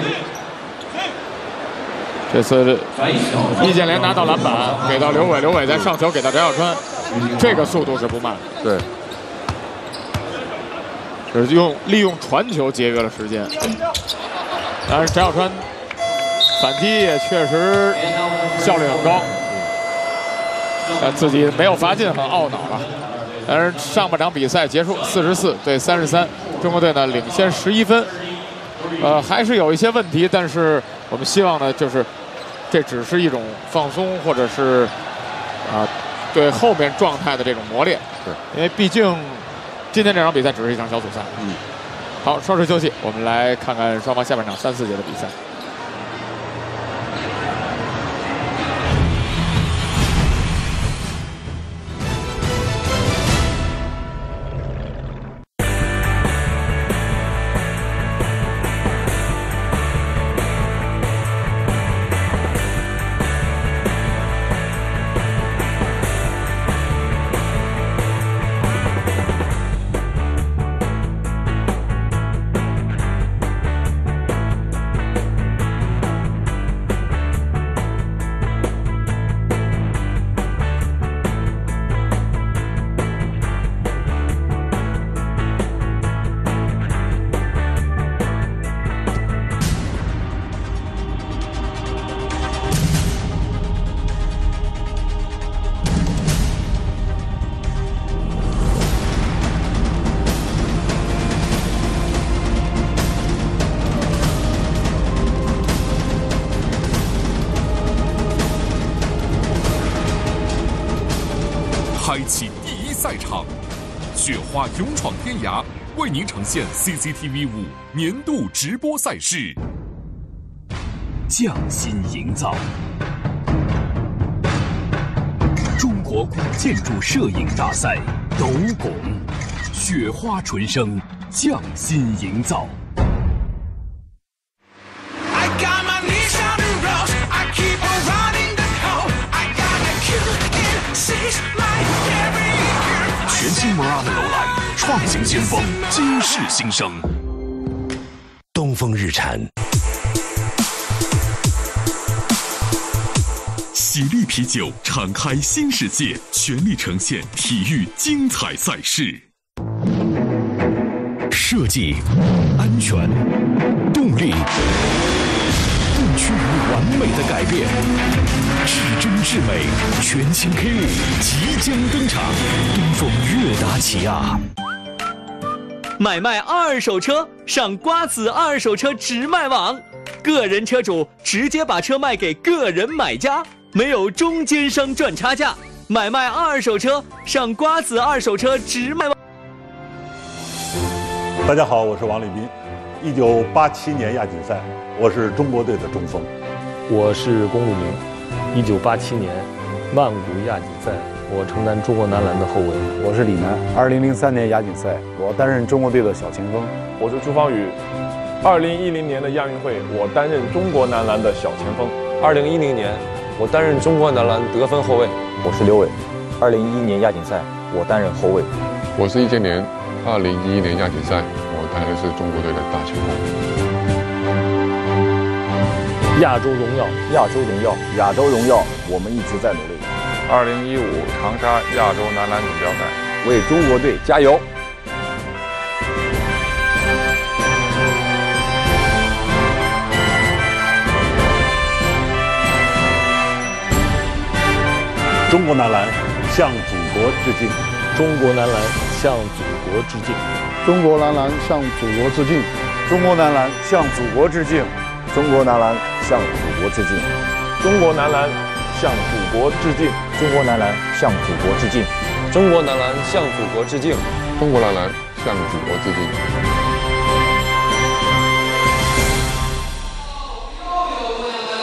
这次易建联拿到篮板，给到刘伟，刘伟再上球给到翟小川，这个速度是不慢。 对， 是用利用传球节约了时间。但是翟小川反击也确实效率很高，但自己没有罚进，很懊恼了。但是上半场比赛结束，四十四对三十三，中国队呢领先十一分。呃，还是有一些问题，但是我们希望呢，就是这只是一种放松，或者是啊、呃、对后面状态的这种磨练。 对， 因为毕竟今天这场比赛只是一场小组赛。嗯。好，稍事休息，我们来看看双方下半场三四节的比赛。 开启第一赛场，雪花勇闯天涯，为您呈现 C C T V 五年度直播赛事。匠心营造，中国古建筑摄影大赛斗拱，雪花纯生，匠心营造。全新 Murata 楼兰，创新先锋，今世新生。东风日产，喜力啤酒敞开新世界，全力呈现体育精彩赛事。设计、安全、动力，更趋于完美的改变。至真至美，全新 K 五即将登场，东风悦达起亚。 买卖二手车上瓜子二手车直卖网，个人车主直接把车卖给个人买家，没有中间商赚差价。买卖二手车上瓜子二手车直卖网。 大家好，我是王立斌。一九八七年亚锦赛，我是中国队的中锋。 我是龚路明。一九八七年曼谷亚锦赛，我承担中国男篮的后卫。 我是李楠。二零零三年亚锦赛，我担任中国队的小前锋。 我是朱芳雨。二零一零年的亚运会，我担任中国男篮的小前锋。 二零一零年，我担任中国男篮得分后卫。 我是刘伟。二零一一年亚锦赛，我担任后卫。 我是易建联。二零一一年亚锦赛，我担任的是中国队的大前锋。 亚洲荣耀， 亚洲荣耀， 亚洲荣耀，我们一直在努力。 二零一五长沙亚洲男篮锦标赛， 为中国队加油！ 中国男篮向祖国致敬！ 中国男篮向祖国致敬！ 中国男篮向祖国致敬！ 中国男篮向祖国致敬！中国男篮向祖国致敬！ 中国男篮向祖国致敬！ 中国男篮向祖国致敬！ 中国男篮向祖国致敬！ 中国男篮向祖国致敬！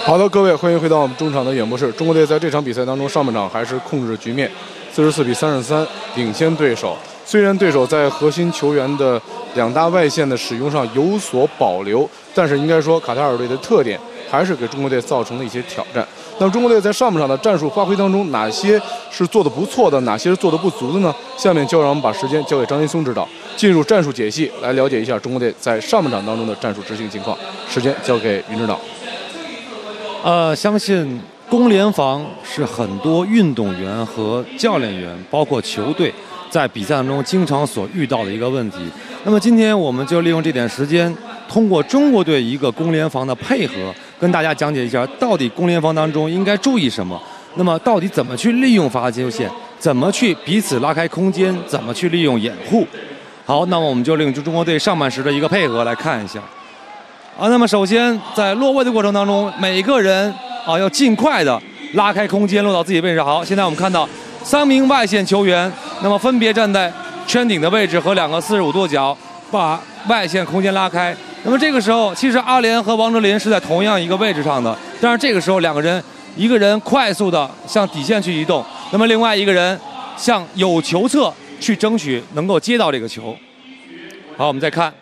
好的，各位，欢迎回到我们中场的演播室。中国队在这场比赛当中，上半场还是控制局面，四十四比三十三领先对手。虽然对手在核心球员的两大外线的使用上有所保留，但是应该说卡塔尔队的特点还是给中国队造成了一些挑战。那么中国队在上半场的战术发挥当中，哪些是做得不错的，哪些是做得不足的呢？下面就让我们把时间交给张一松指导，进入战术解析，来了解一下中国队在上半场当中的战术执行情况。时间交给云指导。 呃，相信攻联防是很多运动员和教练员，包括球队，在比赛当中经常所遇到的一个问题。那么今天我们就利用这点时间，通过中国队一个攻联防的配合，跟大家讲解一下到底攻联防当中应该注意什么。那么到底怎么去利用罚球线，怎么去彼此拉开空间，怎么去利用掩护。好，那么我们就利用中国队上半时的一个配合来看一下。啊，那么首先在落位的过程当中，每个人啊要尽快的拉开空间，落到自己位置上。好，现在我们看到三名外线球员，那么分别站在圈顶的位置和两个四十五度角，把外线空间拉开。那么这个时候，其实阿联和王哲林是在同样一个位置上的，但是这个时候两个人，一个人快速的向底线去移动，那么另外一个人向有球侧去争取能够接到这个球。好，我们再看。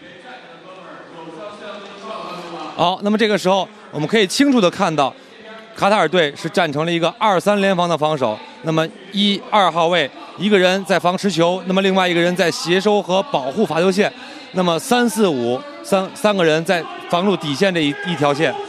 好，那么这个时候我们可以清楚的看到，卡塔尔队是站成了一个二三联防的防守。那么一二号位一个人在防持球，那么另外一个人在协收和保护罚球线。那么三四五三三个人在防住底线这一一条线。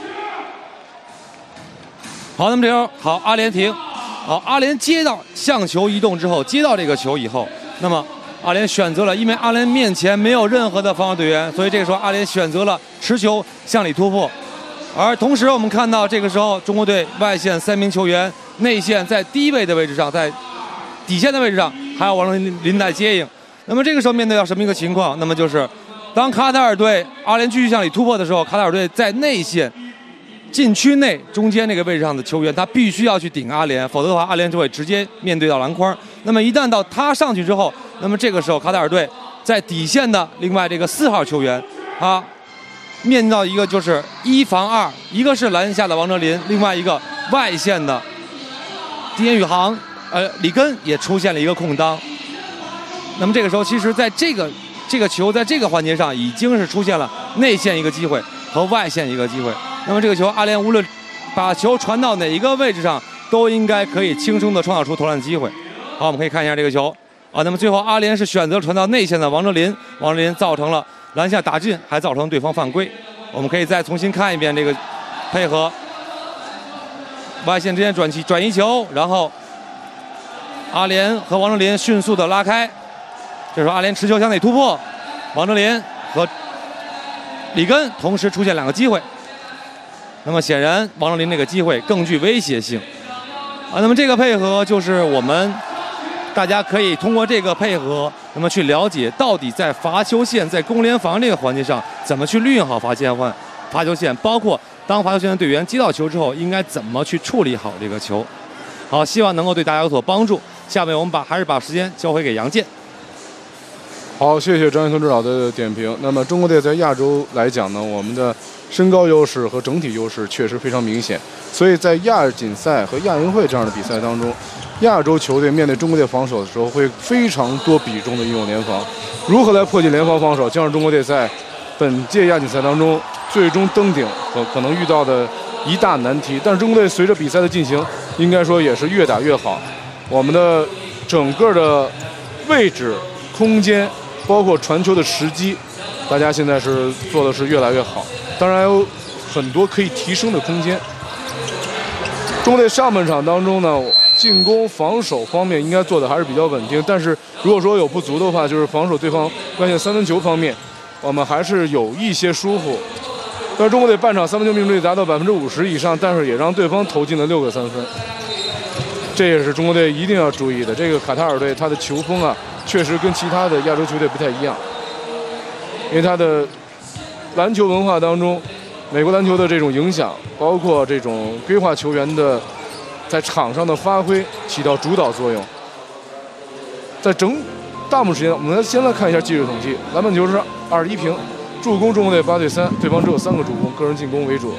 好，那么这时候好，阿联停。好，阿联接到向球移动之后，接到这个球以后，那么阿联选择了，因为阿联面前没有任何的防守队员，所以这个时候阿联选择了持球向里突破。而同时我们看到这个时候中国队外线三名球员，内线在低位的位置上，在底线的位置上，还有王哲林在接应。那么这个时候面对到什么一个情况？那么就是当卡塔尔队阿联继续向里突破的时候，卡塔尔队在内线禁区内中间这个位置上的球员，他必须要去顶阿联，否则的话阿联就会直接面对到篮筐。那么一旦到他上去之后，那么这个时候卡塔尔队在底线的另外这个四号球员，他面临到一个就是一防二，一个是篮下的王哲林，另外一个外线的丁宇航，呃，里根也出现了一个空当。那么这个时候，其实在这个这个球在这个环节上已经是出现了内线一个机会和外线一个机会。那么这个球，阿联无论把球传到哪一个位置上，都应该可以轻松的创造出投篮机会。好，我们可以看一下这个球啊。那么最后阿联是选择传到内线的王哲林，王哲林造成了篮下打进，还造成对方犯规。我们可以再重新看一遍这个配合，外线之间转起转移球，然后阿联和王哲林迅速的拉开。这时候阿联持球向内突破，王哲林和里根同时出现两个机会。那么显然王哲林这个机会更具威胁性啊。那么这个配合就是我们大家可以通过这个配合，那么去了解到底在罚球线在攻联防这个环节上怎么去利用好罚线换罚球线，包括当罚球线的队员接到球之后应该怎么去处理好这个球。好，希望能够对大家有所帮助。下面我们把还是把时间交回给杨健。 好，谢谢张一松指导的点评。那么中国队在亚洲来讲呢，我们的身高优势和整体优势确实非常明显，所以在亚锦赛和亚运会这样的比赛当中，亚洲球队面对中国队防守的时候会非常多比重的运用联防。如何来破解联防防守，将是中国队在本届亚锦赛当中最终登顶和可能遇到的一大难题。但是中国队随着比赛的进行，应该说也是越打越好。我们的整个的位置、空间，包括传球的时机，大家现在是做的是越来越好。当然还有很多可以提升的空间。中国队上半场当中呢，进攻防守方面应该做的还是比较稳定，但是如果说有不足的话，就是防守对方外线三分球方面，我们还是有一些疏忽。但是中国队半场三分球命中率达到百分之五十以上，但是也让对方投进了六个三分，这也是中国队一定要注意的。这个卡塔尔队他的球风啊，确实跟其他的亚洲球队不太一样，因为他的篮球文化当中，美国篮球的这种影响，包括这种规划球员的在场上的发挥，起到主导作用。在整大部分时间，我们先来看一下技术统计：篮板球是二十一平，助攻中国队八对三，对方只有三个助攻，个人进攻为主。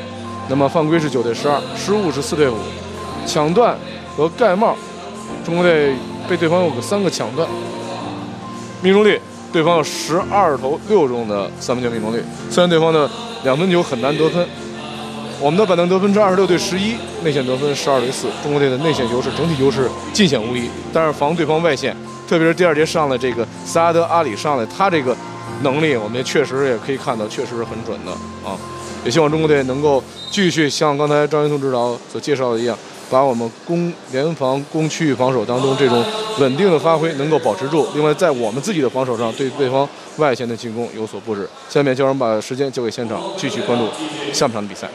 那么犯规是九对十二，失误是四对五，抢断和盖帽，中国队被对方有个三个抢断，命中率对方有十二投六中的三分球命中率。虽然对方的两分球很难得分，我们的板凳得分是二十六对十一，内线得分十二对四。中国队的内线优势整体优势尽显无疑，但是防对方外线，特别是第二节上来这个萨拉德阿里上来，他这个能力我们也确实也可以看到，确实是很准的啊。也希望中国队能够继续像刚才张云松指导所介绍的一样，把我们攻联防、攻区域防守当中这种稳定的发挥能够保持住。另外，在我们自己的防守上，对对方外线的进攻有所布置。下面就让我们把时间交给现场，继续关注下半场的比赛。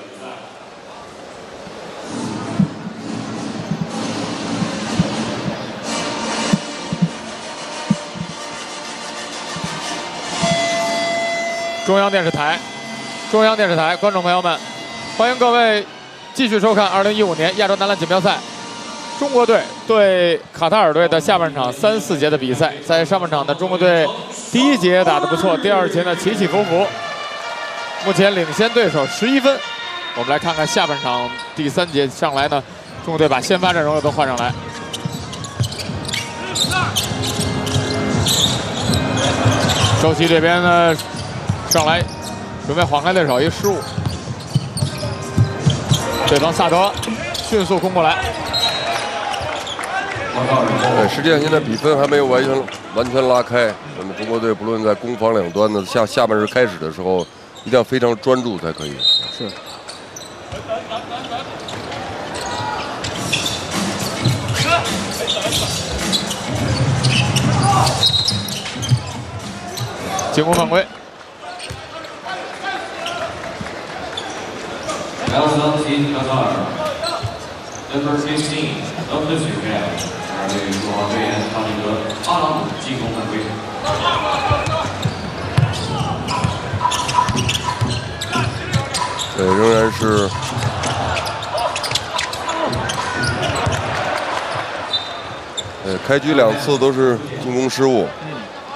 中央电视台，中央电视台，观众朋友们，欢迎各位继续收看二零一五年亚洲男篮锦标赛，中国队对卡塔尔队的下半场三四节的比赛。在上半场呢，中国队第一节打得不错，第二节呢起起伏伏，目前领先对手十一分。我们来看看下半场第三节上来呢，中国队把先发阵容又都换上来。周琦这边呢上来准备晃开对手，一失误。对方萨德迅速攻过来。 对，实际上现在比分还没有完全完全拉开。那么中国队不论在攻防两端的下下半时开始的时候，一定要非常专注才可以。 是。进攻犯规。 Number fifteen of the Japan， 而对中华队员哈里德阿拉姆进攻犯规。 对，仍然是呃，开局两次都是进攻失误。 嗯。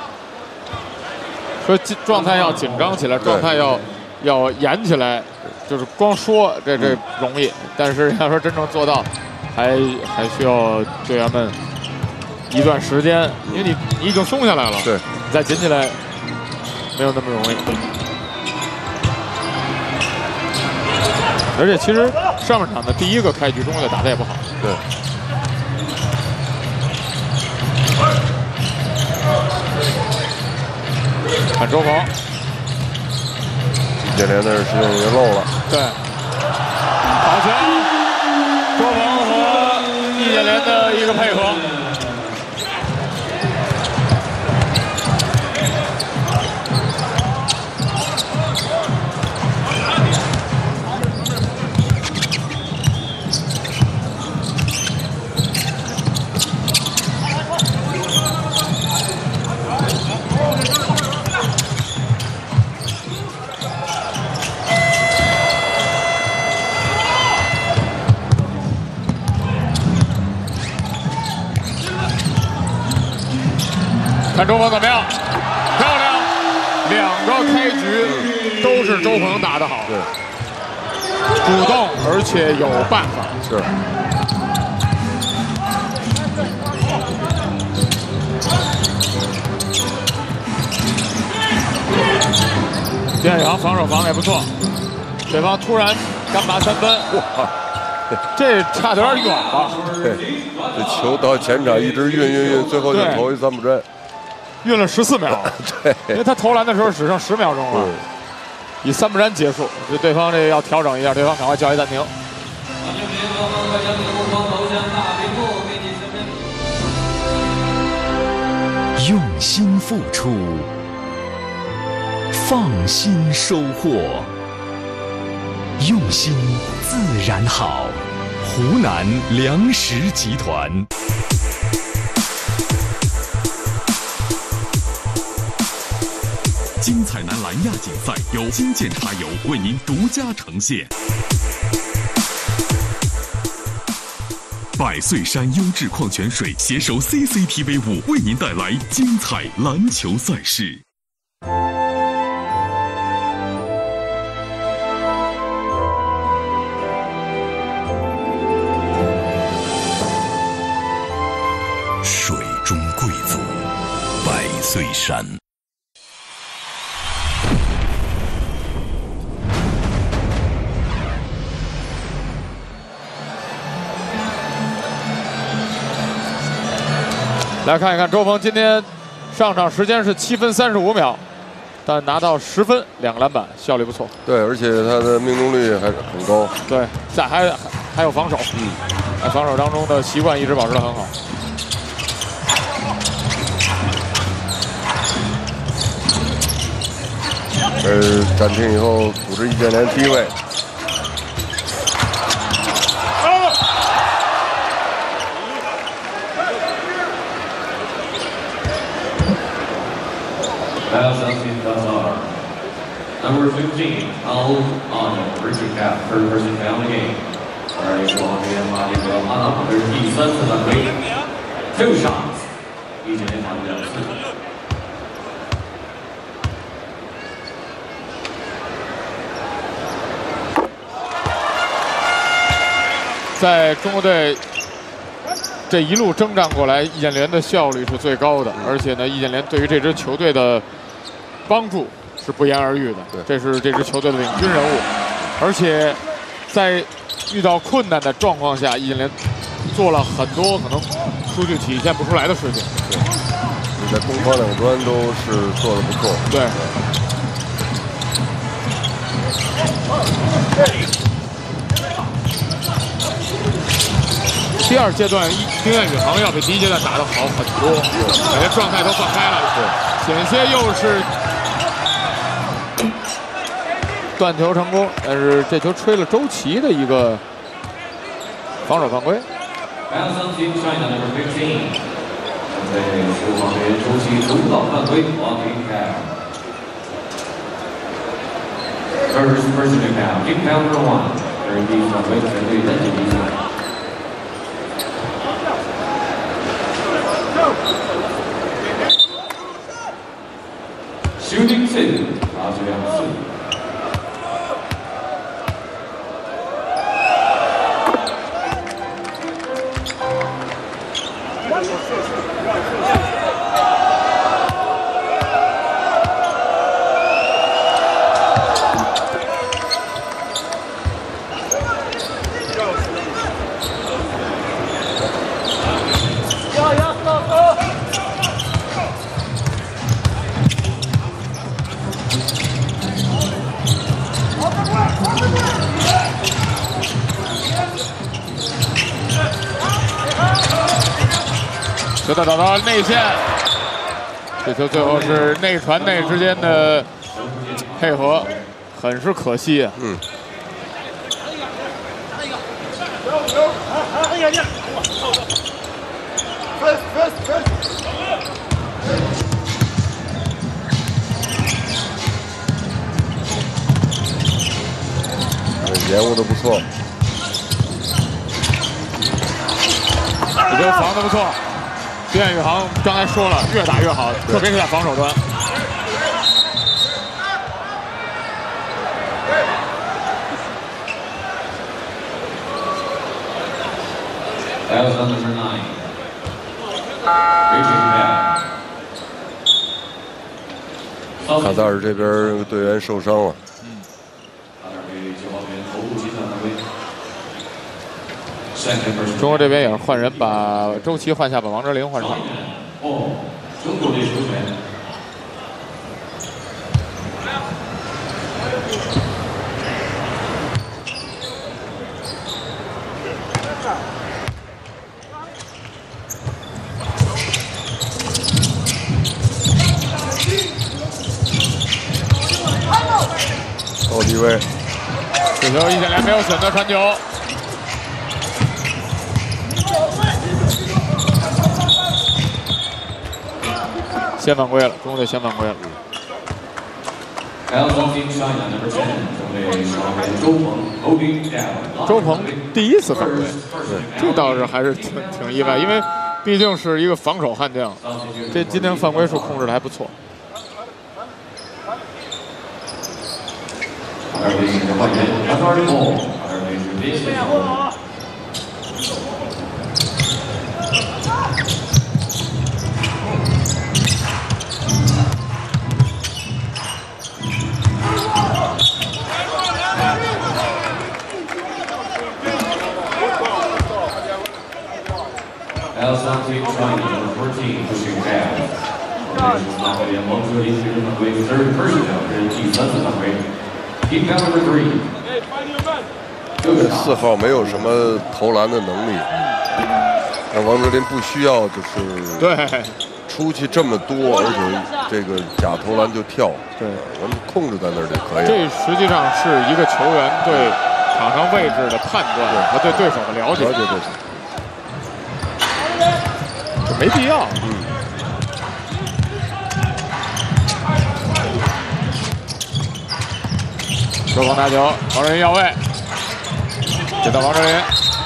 说状态要紧张起来，状态要要严起来。就是光说这这容易，但是要说真正做到，还还需要队员们一段时间，因为你你已经松下来了， 对， 你再紧起来没有那么容易。而且其实上半场的第一个开局，中国队打得也不好， 对。 看周鹏。 易建联那是实际上也漏了。 对，好球！周鹏和易建联的一个配合。看周鹏怎么样？漂亮！两个开局都是周鹏打得好， 对， 主动而且有办法。 是。 丁海洋防守防得也不错，对方突然干拔三分，哇，这差点远了。 对，这球到前场一直运运运，最后就投一三不沾。 运了十四秒， 对， 因为他投篮的时候只剩十秒钟了，以三不沾结束。这对方这要调整一下，对方赶快叫一暂停。 用心付出，放心收获，用心自然好。湖南粮食集团。精彩男篮亚锦赛由金健茶油为您独家呈现。百岁山优质矿泉水携手 C C T V 五为您带来精彩篮球赛事。 中贵族，百岁山。 来看一看周鹏今天上场时间是七分三十五秒，但拿到十分，两个篮板，效率不错。 对，而且他的命中率还是很高。 对，在还还还有防守，嗯，在防守当中的习惯一直保持得很好。 呃，暂停以后组织易建联低位。 Number fifteen, Al Arnold, Richard Cap, third person foul the game. 二零一五号这边把这个阿纳姆的第三次犯规 ，two shots， 易建联罚出两次。 在中国队这一路征战过来，易建联的效率是最高的，而且呢，易建联对于这支球队的帮助。 是不言而喻的，这是这支球队的领军人物，而且在遇到困难的状况下，易建联做了很多可能数据体现不出来的事情。 对，你在攻防两端都是做得不错。 对。第二阶段，丁彦雨航要比第一阶段打得好很多，感觉状态都放开了。对，险些又是。 断球成功，但是这球吹了周琦的一个防守犯规。 白羊三金上一场 number fifteen， 在十五号队员周琦独到犯规 ，walking foul。First personal foul, team foul number one， 这是第一次犯规，全队单进比赛。Shooting two， 罚球两次。 球队找到内线，这球最后是内传内之间的配合，很是可惜啊。 嗯。延误的不错， 这球防的不错。 丁彦雨航刚才说了，越打越好，特别是在防守端。 卡塔尔这边队员受伤了。 嗯。中国这边也是换人，把周琦换下，把王哲林换上。 哦，中国队球员。 高低位， 这球易建联没有选择传球。 先犯规了，中国队先犯规了。周鹏第一次犯规，这倒是还是挺挺意外，因为毕竟是一个防守悍将，这今天犯规数控制的还不错。 二位是换人，杨二后，二位是边线小红。 trying number fourteen pushing foul。马可联王哲林学生犯规 ，third personal， 这是第三次犯规。Team foul number three。 四号没有什么投篮的能力，那王哲林不需要就是对出去这么多，而且这个假投篮就跳， 对， 我们控制在那儿就可以了。 这实际上是一个球员对场上位置的判断和对对手的了解， 了解对手， 这没必要。 嗯。 周鹏拿球，王哲林要位，给到王哲林。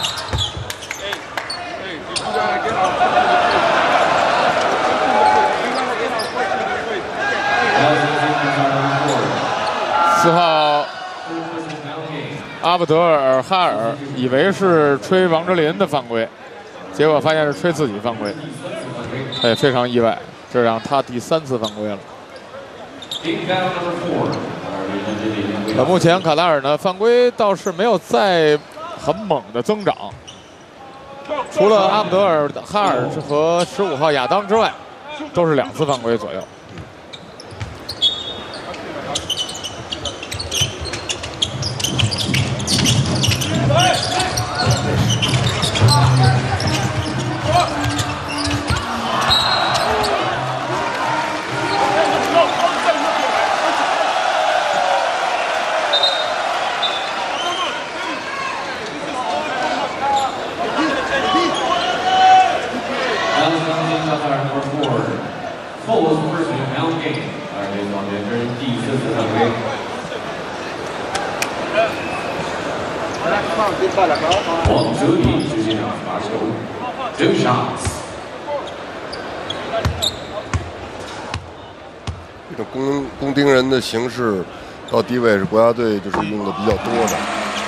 四号阿布德尔哈尔以为是吹王哲林的犯规，结果发现是吹自己犯规，他也非常意外，这让他第三次犯规了。那目前卡塔尔呢，犯规倒是没有再很猛的增长，除了阿布德尔哈尔和十五号亚当之外，都是两次犯规左右。 王哲林直接上罚球 ，two shots。 这种攻攻盯人的形式，到低位是国家队就是用的比较多的。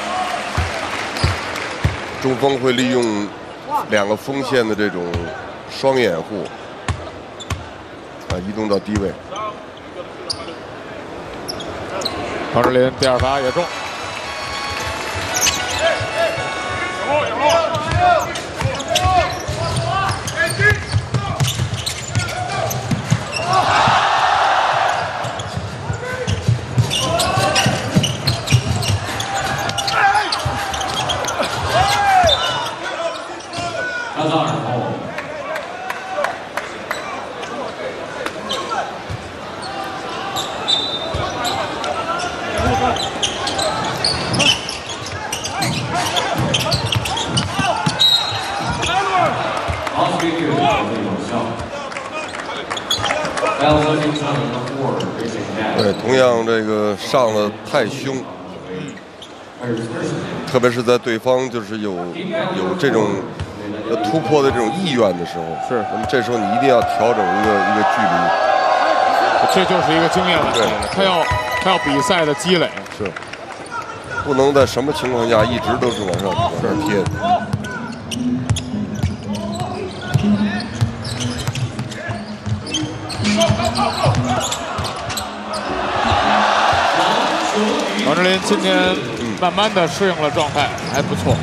中锋会利用两个锋线的这种双掩护，啊，移动到低位。 王哲林第二罚也中。 卡塔尔后。 对，同样这个上了太凶，特别是在对方就是有有这种要突破的这种意愿的时候， 是。 那么这时候你一定要调整一个一个距离， 这就是一个经验问题了。他要他要比赛的积累， 是，不能在什么情况下一直都是往上往上贴。 王哲林今天慢慢的适应了状态，还不错。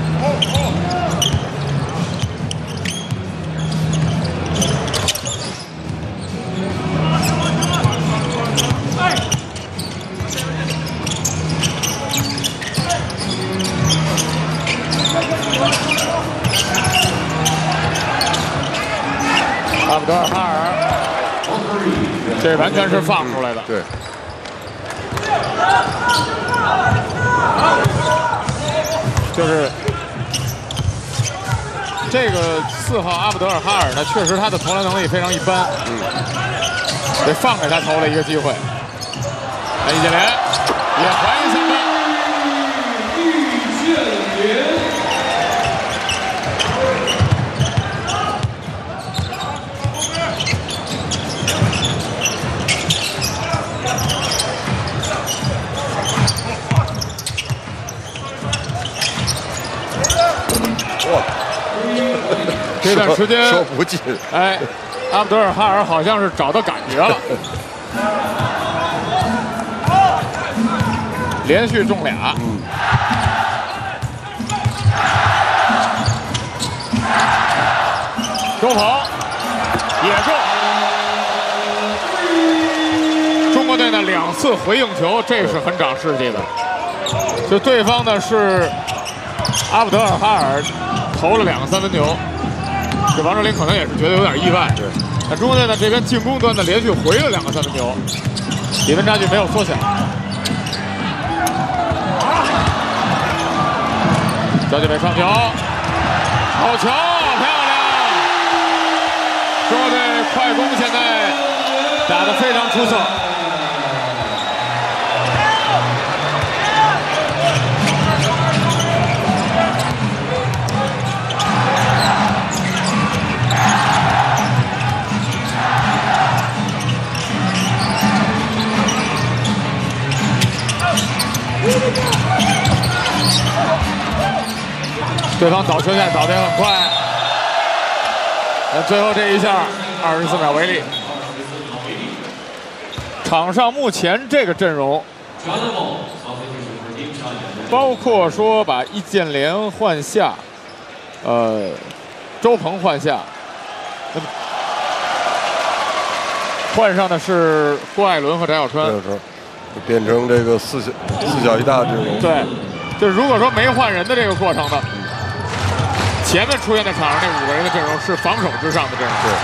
阿布德尔哈尔，这完全是放出来的。 对。 就是这个四号阿布德尔哈尔呢，确实他的投篮能力非常一般，嗯，得放给他投了一个机会。易建联也还一三分， 易建联。 哇！ 这段时间说不进， 哎，阿布德尔哈尔好像是找到感觉了，连续中俩。嗯。周鹏也中。中国队呢两次回应球，这是很长士气的。就对方呢是阿卜德尔哈尔投了两个三分球，这王哲林可能也是觉得有点意外。对。那中国队呢这边进攻端呢连续回了两个三分球，比分差距没有缩小。赵继伟上球，好球，漂亮！中国队快攻现在打得非常出色。对方倒球线倒得也很快，那最后这一下二十四秒为例。场上目前这个阵容，包括说把易建联换下，呃，周鹏换下，换上的是郭艾伦和翟小川， 变成这个四小四小一大阵容。 对，就是如果说没换人的这个过程呢。前面出现在场上那五个人的阵容是防守之上的阵容。对。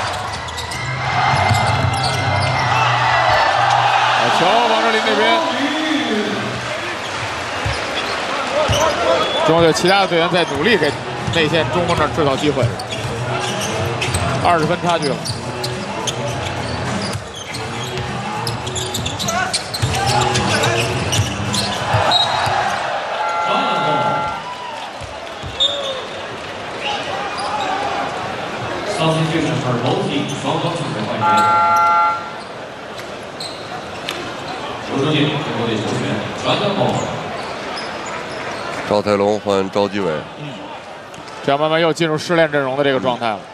球，王哲林这边，中国队其他的队员在努力给内线中锋那儿制造机会。二十分差距了。 当前这场是楼体双方球员换人，刘书记中国队球员传的后， 赵泰龙换赵继伟， 嗯，这样慢慢又进入失恋阵容的这个状态了。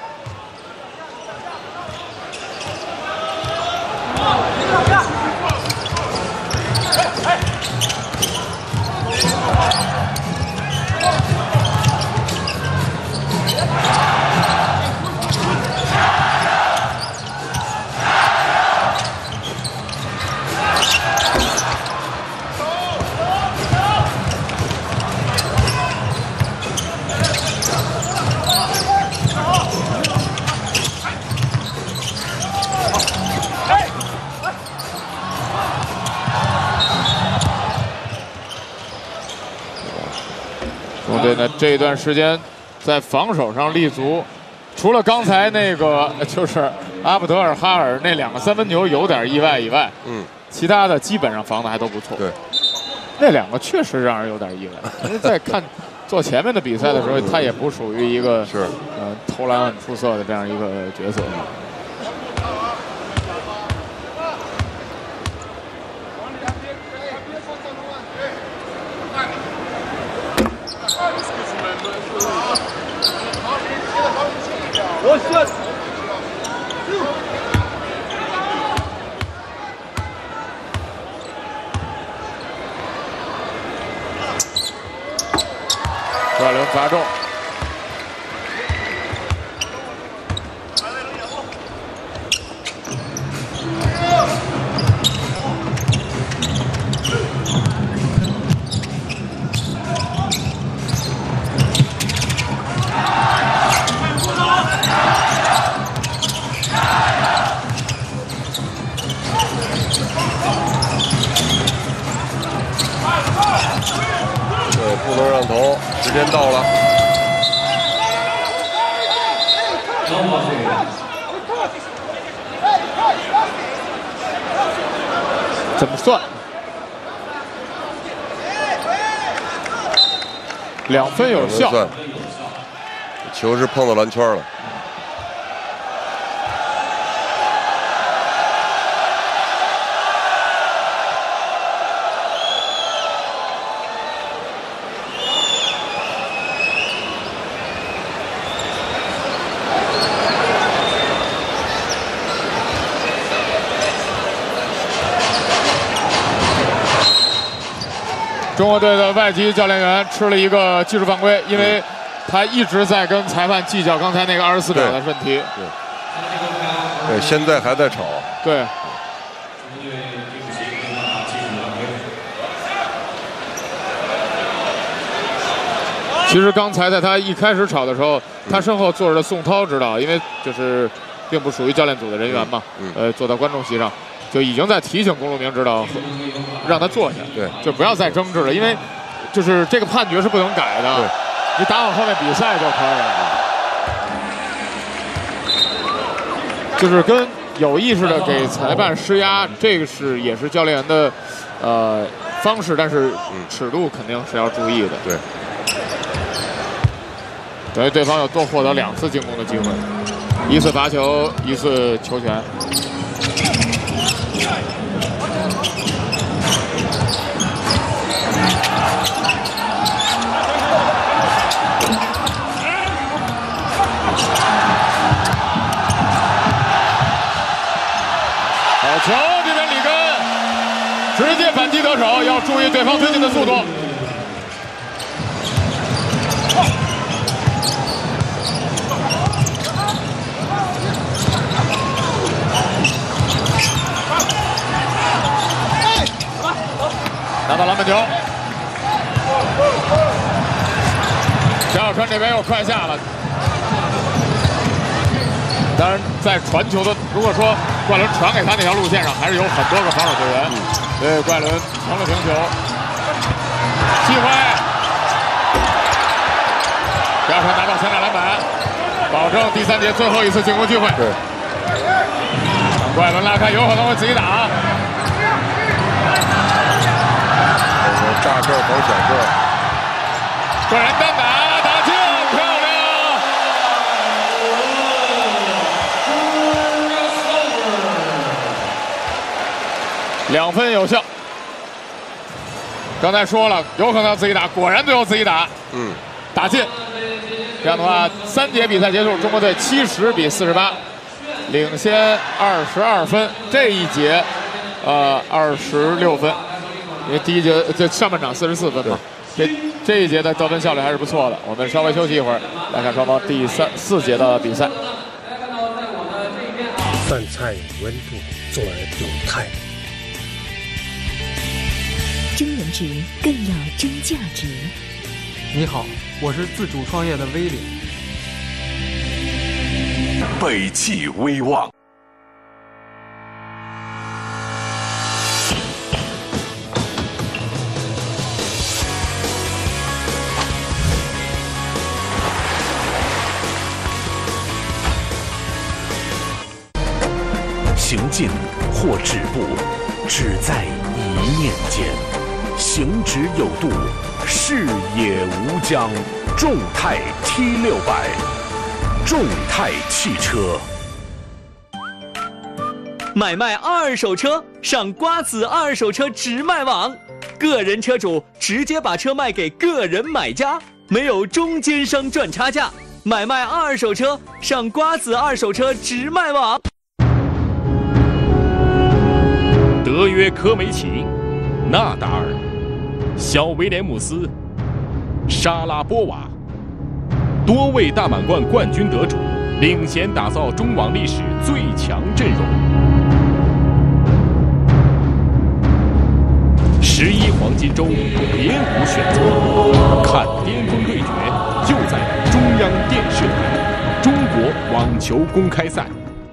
队呢这一段时间在防守上立足，除了刚才那个就是阿卜德尔哈尔那两个三分球有点意外以外，嗯，其他的基本上防的还都不错。对，那两个确实让人有点意外。因为在看做前面的比赛的时候，他也不属于一个是呃投篮很出色的这样一个角色。 我选。 朱亚伦罚中。 不能让投，时间到了。 怎么算？两分有效。 球是碰到篮圈了。 中国队的外籍教练员吃了一个技术犯规，因为他一直在跟裁判计较刚才那个二十四秒的问题。 对，现在还在吵。 对。其实刚才在他一开始吵的时候，他身后坐着的宋涛知道，因为就是并不属于教练组的人员嘛， 嗯、 呃，坐到观众席上，就已经在提醒龚路明知道，让他坐下， 对， 就不要再争执了，因为就是这个判决是不能改的， 对， 你打好后面比赛就可以了。就是跟有意识的给裁判施压，这个是也是教练员的呃方式，但是尺度肯定是要注意的。 对， 等于对方又多获得两次进攻的机会，一次罚球，一次球权。好球！这边里根直接反击得手，要注意对方推进的速度。拿到篮板球，张小川这边又快下了。当然，在传球的，如果说怪伦传给他那条路线上，还是有很多个防守队员。对，怪伦成了停球，机会，张小川拿到三杆篮板，保证第三节最后一次进攻机会。 对， 让怪伦拉开，有可能会自己打。 大个防小个， 个人单打打进，漂亮！两分有效。刚才说了，有可能要自己打，果然最后自己打， 嗯， 打进。这样的话，三节比赛结束，中国队七十比四十八，领先二十二分。这一节，呃，二十六分。因为第一节这上半场四十四分嘛，这这一节的得分效率还是不错的。我们稍微休息一会儿，来看双方第三四节的比赛。 饭菜有温度，做人有态度。 真颜值更要真价值。 你好，我是自主创业的威廉。 北汽威旺。行进或止步，只在一念间；行止有度，视野无疆。众泰 T 六百，众泰汽车。 买卖二手车上瓜子二手车直卖网，个人车主直接把车卖给个人买家，没有中间商赚差价。买卖二手车上瓜子二手车直卖网。 德约科维奇、纳达尔、小威廉姆斯、莎拉波娃，多位大满贯冠军得主，领衔打造中网历史最强阵容。十一黄金周，别无选择，看巅峰对决，就在中央电视台中国网球公开赛。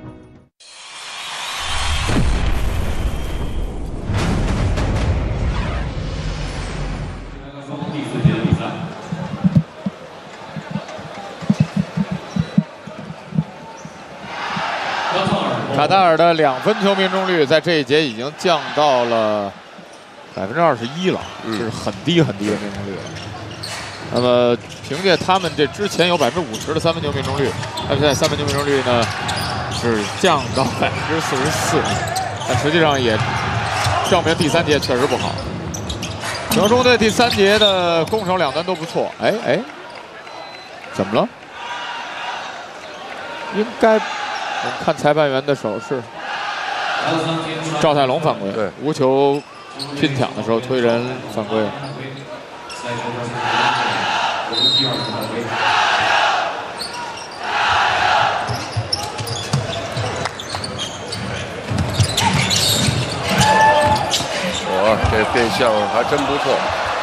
卡塔尔的两分球命中率在这一节已经降到了百分之二十一了，这是很低很低的命中率了。那么凭借他们这之前有百分之五十的三分球命中率，那现在三分球命中率呢是降到百分之四十四，但实际上也证明第三节确实不好。整个中国队第三节的攻守两端都不错。哎哎，怎么了？应该。我们看裁判员的手势，赵泰龙犯规，对，无球拼抢的时候推人犯规。 啊，这变相还真不错。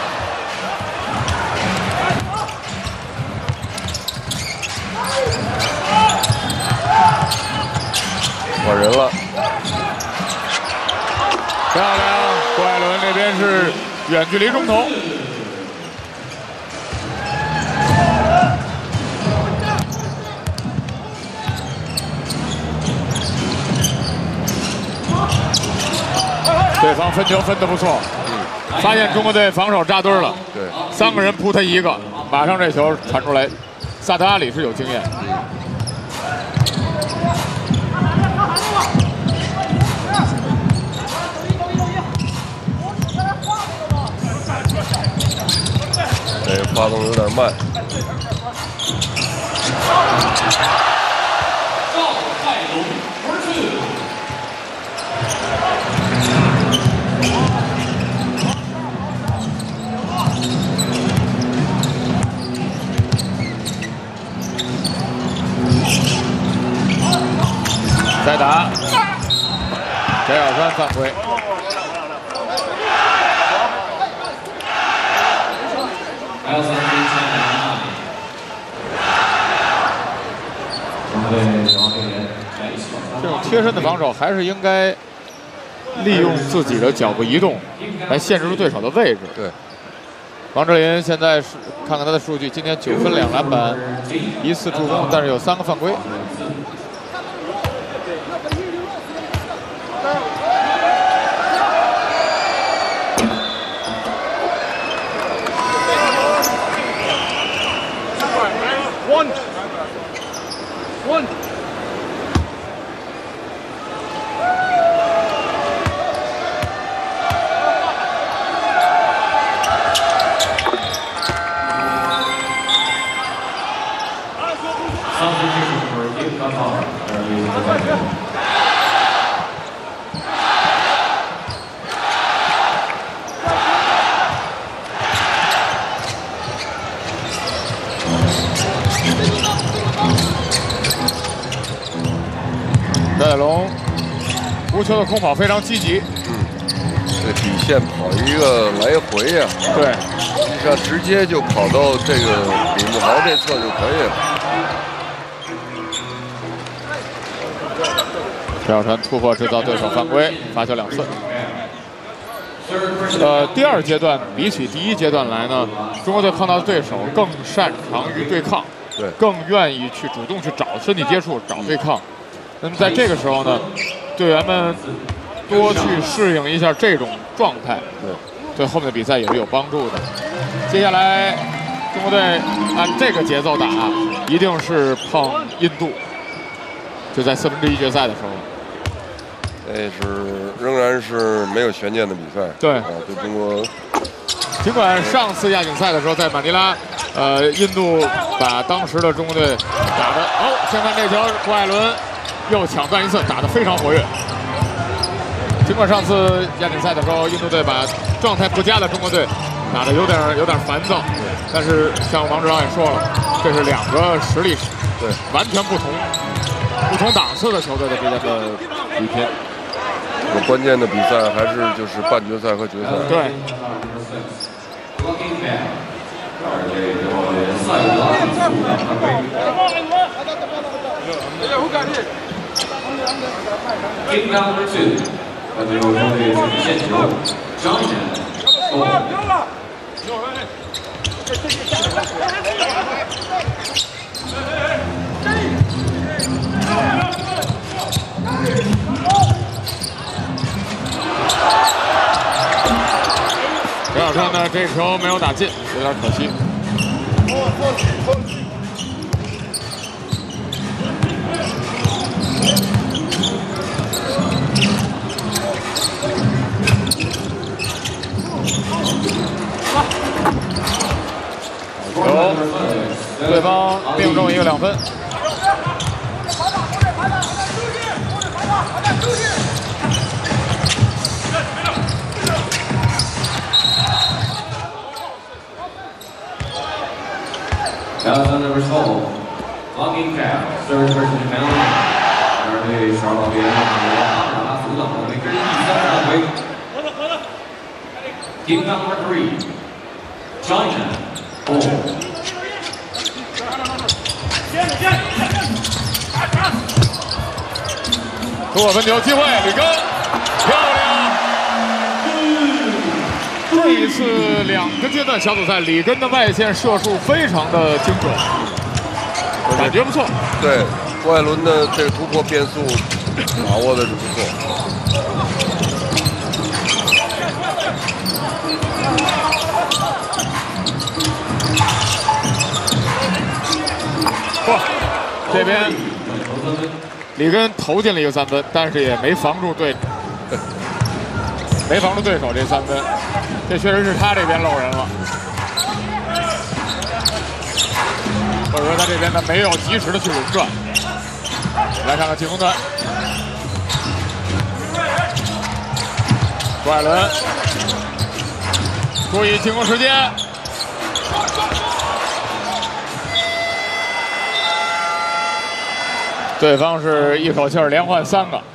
换人了， 漂亮！郭艾伦这边是远距离中投。对方分球分得不错，嗯，发现中国队防守扎堆了， 对， 三个人扑他一个，马上这球传出来，萨特阿里是有经验。 这个发动有点慢。 再打，翟小川犯规。 还有三分线两码。中国队中国队员在一起。 这种贴身的防守还是应该利用自己的脚步移动来限制住对手的位置。 对。 王哲林现在是看看他的数据，今天九分两篮板，一次助攻，但是有三个犯规。 One. One. 三分技术分一个高，二一个戴海龙无球的空跑非常积极， 嗯，这底线跑一个来回呀、啊， 对， 实际上直接就跑到这个李慕豪这侧就可以了。 翟小川突破制造对手犯规，罚球两次。呃，第二阶段比起第一阶段来呢，中国队碰到的对手更擅长于对抗， 对， 更愿意去主动去找身体接触、找对抗。那么在这个时候呢，队员们多去适应一下这种状态， 对， 对后面的比赛也是有帮助的。接下来，中国队按这个节奏打，一定是碰印度，就在四分之一决赛的时候。 这是仍然是没有悬念的比赛。 对， 啊，对中国。 尽管上次亚锦赛的时候在马尼拉，呃，印度把当时的中国队打的，哦，先看这球，郭艾伦又抢断一次，打得非常活跃。尽管上次亚锦赛的时候，印度队把状态不佳的中国队打得有点有点烦躁，但是像王指导也说了，这是两个实力对完全不同、不同档次的球队的之间的比拼。 关键的比赛还是就是半决赛和决赛。 对。 Game number two， 那最后中队是线球，张晨。 翟小川呢，这球没有打进，有点可惜。球，对方命中一个两分。 Foul number twelve, blocking foul, third person foul。二队十二号队员马拉福的后卫第三犯规。 Team number three, China. Ball. 突破分球机会，里根漂亮。这一次两个阶段小组赛，里根的外线射术非常的精准，感觉不错。 对，郭艾伦的这个突破变速把握的是不错。 嚯，这边里根投进了一个三分，但是也没防住对，没防住对手这三分，这确实是他这边漏人了，或者说他这边呢没有及时的去轮转。来看看进攻端，郭艾伦，注意进攻时间。对方是一口气儿连换三个。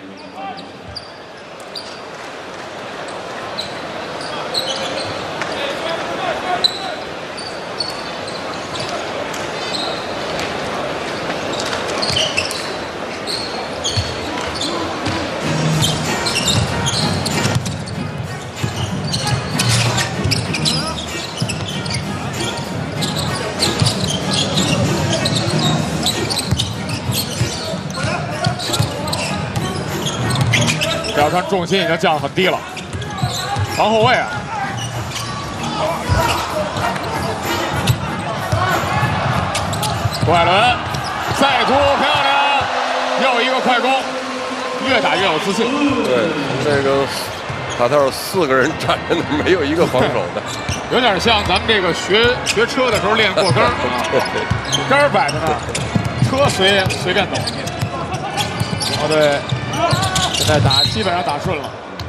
小川重心已经降得很低了，防后卫啊，郭艾伦再突漂亮，又一个快攻，越打越有自信。 对，这个卡塔尔四个人站着呢，没有一个防守的， 有点像咱们这个学学车的时候练过杆儿，杆儿摆在那儿，车随随便走。哦对。现在打基本上打顺了。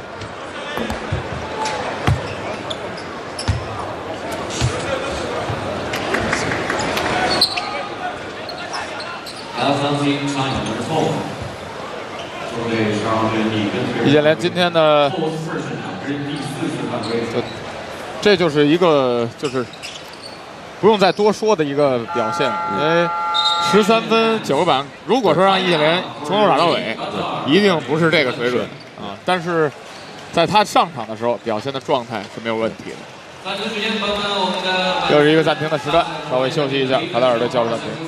易建联今天呢，就这就是一个就是不用再多说的一个表现，因为十三分九个板，如果说让易建联从头打到尾，一定不是这个水准啊。但是在他上场的时候，表现的状态是没有问题的。又是一个暂停的时段，稍微休息一下，卡塔尔队交流暂停。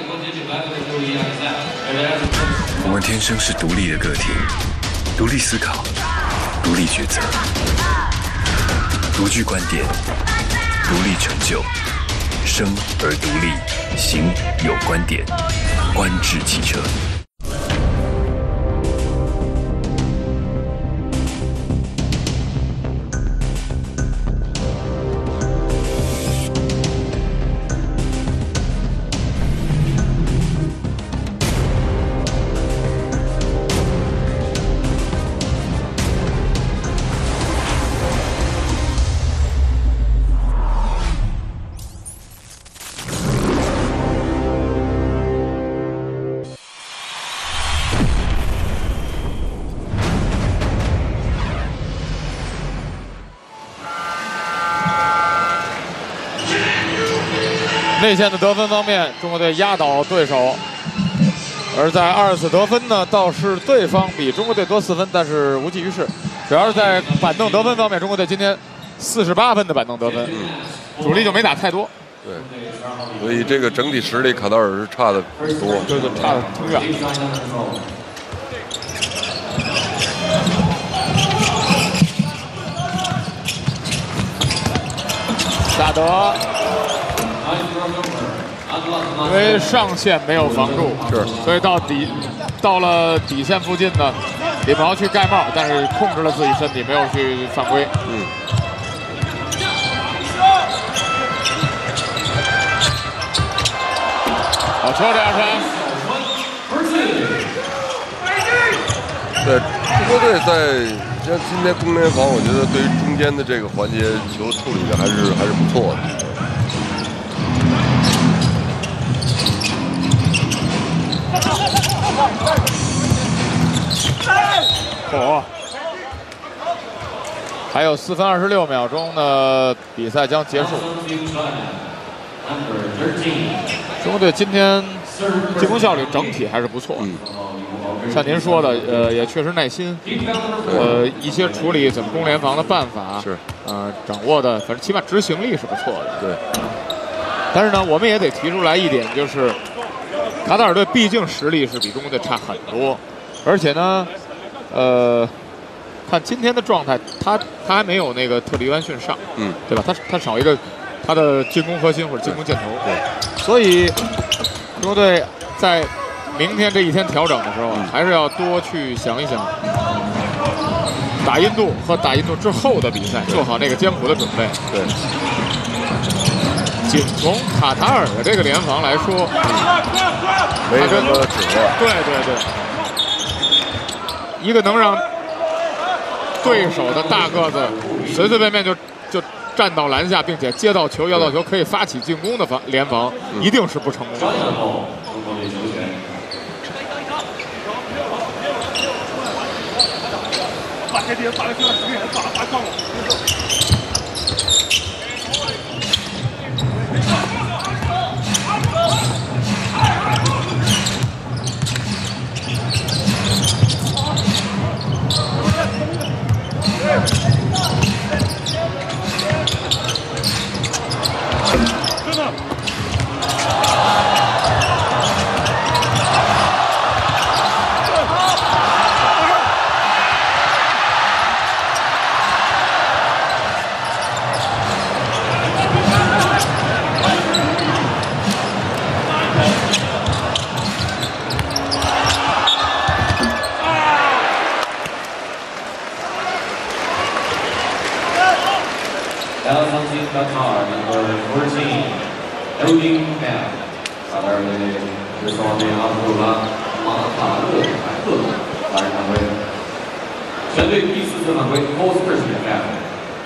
我们天生是独立的个体，独立思考，独立抉择，独具观点，独立成就，生而独立，行有观点，观致汽车。 内线的得分方面，中国队压倒对手；而在二次得分呢，倒是对方比中国队多四分，但是无济于事。主要是在板凳得分方面，中国队今天四十八分的板凳得分，主力就没打太多。 对，所以这个整体实力卡塔尔是差的多， 对对，差的挺远。萨德。因为上线没有防住， 是， 所以到底到了底线附近呢，李鹏去盖帽，但是控制了自己身体，没有去犯规。 嗯。 好球，这样传。 对，中国队在像今天攻联防，我觉得对于中间的这个环节球处理的还是还是不错的。 哦，还还有四分二十六秒钟的比赛将结束。中国队今天进攻效率整体还是不错的。嗯、像您说的，呃，也确实耐心，呃，一些处理怎么攻联防的办法是，呃，掌握的，反正起码执行力是不错的。 对。 但是呢，我们也得提出来一点，就是卡塔尔队毕竟实力是比中国队差很多，而且呢，呃，看今天的状态，他他还没有那个特里约翰逊上，嗯，对吧？他他少一个他的进攻核心或者进攻箭头，对，所以中国队在明天这一天调整的时候，嗯、还是要多去想一想打印度和打印度之后的比赛，做好那个艰苦的准备。对。仅从卡塔尔的这个联防来说， 没什么指望。 对对对，一个能让对手的大个子随随便便就就站到篮下，并且接到球、要到球，可以发起进攻的防联防，嗯、一定是不成功的。把这边把这边把把上了。真的。 Qatar number fourteen, Eldin Bell， 卡塔尔队是双队阿卜杜拉马塔勒海特来犯规，全队第四次犯规 ，False First Foul。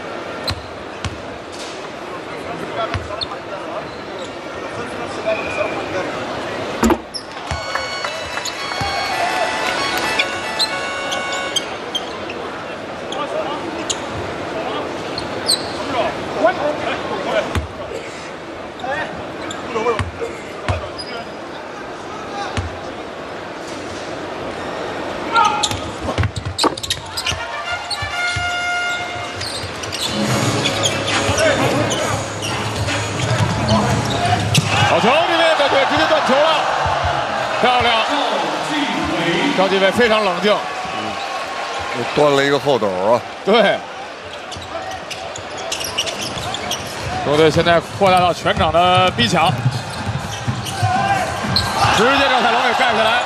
好球！这边的队直接断球了，漂亮！赵继伟非常冷静， 嗯，断了一个后斗啊。 对，中国队现在扩大到全场的逼抢，直接让泰隆给盖下来。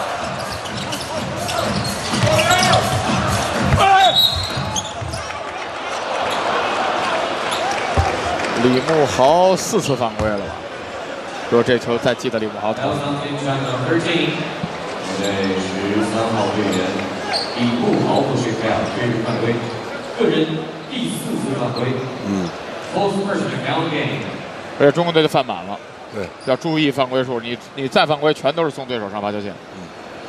李慕豪四次犯规了吧？如果这球再记得李慕豪投。 十三号队员李慕豪不许开啊，这是犯规，个人第四次犯规。嗯。 而且中国队就犯满了， 对， 要注意犯规数，你你再犯规，全都是送对手上罚球线。嗯。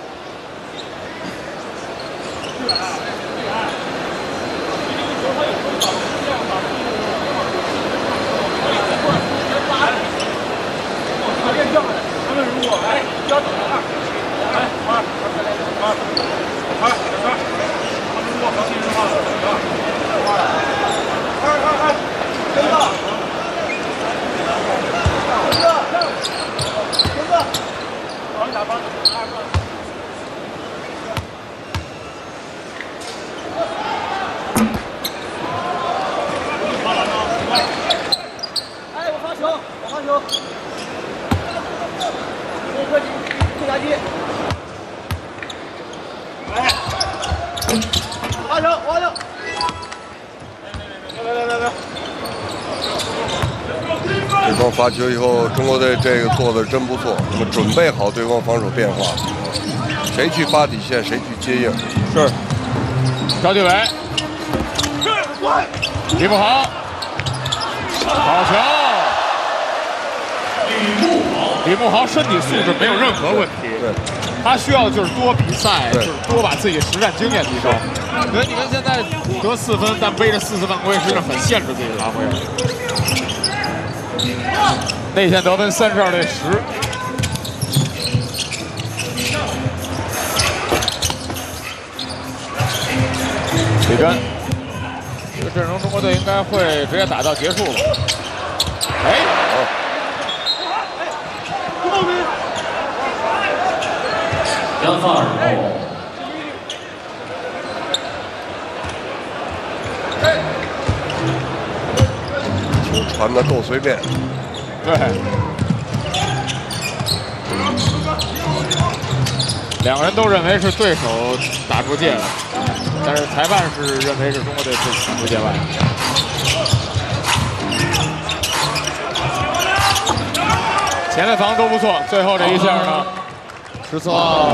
对方罚球以后，中国队这个做的真不错，那么准备好对方防守变化，谁去扒底线，谁去接应。 是。赵继伟，李慕豪，好球！李慕豪身体素质没有任何问题。 对。 他需要的就是多比赛，就是多把自己实战经验提升。所以你看现在得四分，但背着四次犯规，实际上很限制自己的发挥。内线得分三十二对十。里根，这个阵容中国队应该会直接打到结束了。哎， 杨萨尔后， 球传的够随便。 对。两个人都认为是对手打出界了，但是裁判是认为是中国队是打出界外。前面防都不错，最后这一下呢，十四号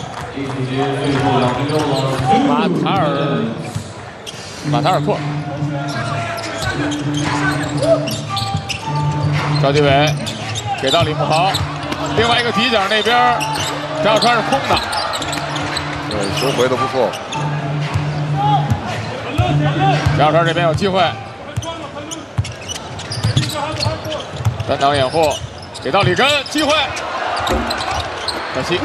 马塔尔马塔尔克，赵继伟给到李慕豪，另外一个底角那边。张小川是空的， 对，球回的不错。 张小川这边有机会，单挡掩护，给到里根，机会，可惜。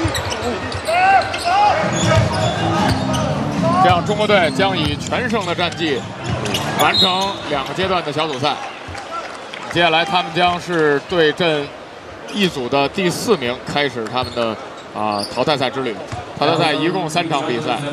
这样中国队将以全胜的战绩完成两个阶段的小组赛。接下来他们将是对阵一组的第四名，开始他们的。啊，淘汰赛之旅，淘汰赛一共三场比赛。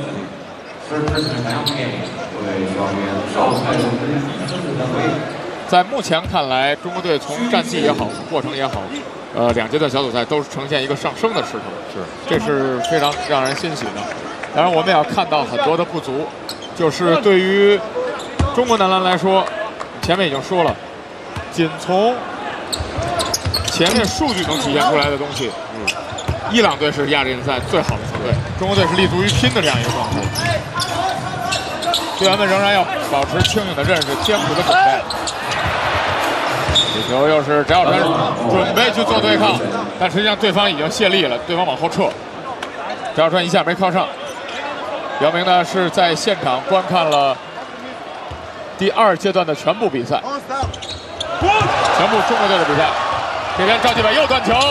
在目前看来，中国队从战绩也好，过程也好，呃，两阶段小组赛都是呈现一个上升的势头， 是， 这是非常让人欣喜的。当然，我们也要看到很多的不足，就是对于中国男篮来说，前面已经说了，仅从前面数据能体现出来的东西，嗯。伊朗队是亚锦赛最好的球队，中国队是立足于拼的这样一个状态。队员们仍然要保持轻盈的认识，艰苦的准备。这球又是翟小川准备去做对抗，但实际上对方已经卸力了，对方往后撤。翟小川一下没靠上，姚明呢是在现场观看了第二阶段的全部比赛，全部中国队的比赛。这边赵继伟又断球。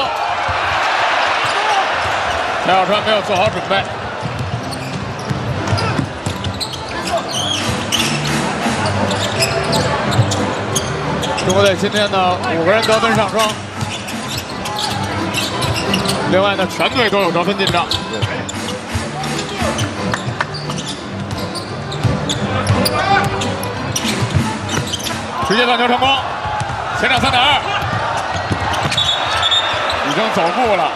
翟小川没有做好准备，中国队今天呢五个人得分上双，另外呢全队都有得分进账。直接断球成功，前场三点二，已经走步了。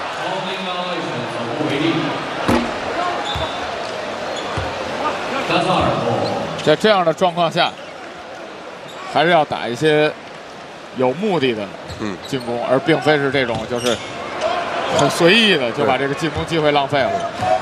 在这样的状况下，还是要打一些有目的的进攻，嗯、而并非是这种就是很随意的就把这个进攻机会浪费了。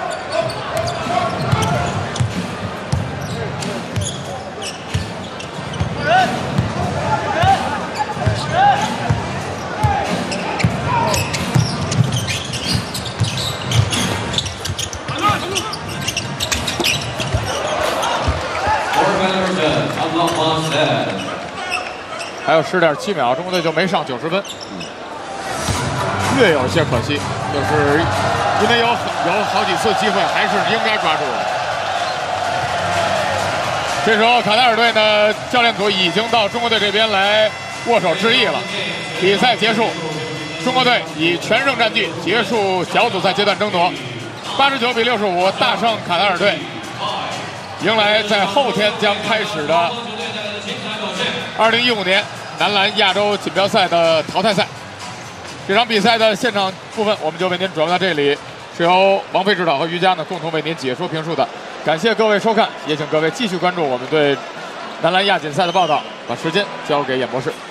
还有十点七秒，中国队就没上九十分，略有些可惜，就是因为有有好几次机会还是应该抓住的。这时候卡塔尔队的教练组已经到中国队这边来握手致意了。比赛结束，中国队以全胜战绩结束小组赛阶段争夺，八十九比六十五大胜卡塔尔队，迎来在后天将开始的二零一五年男篮亚洲锦标赛的淘汰赛。这场比赛的现场部分我们就为您转播到这里，是由王菲指导和于佳呢共同为您解说评述的。感谢各位收看，也请各位继续关注我们对男篮亚锦赛的报道。把时间交给演播室。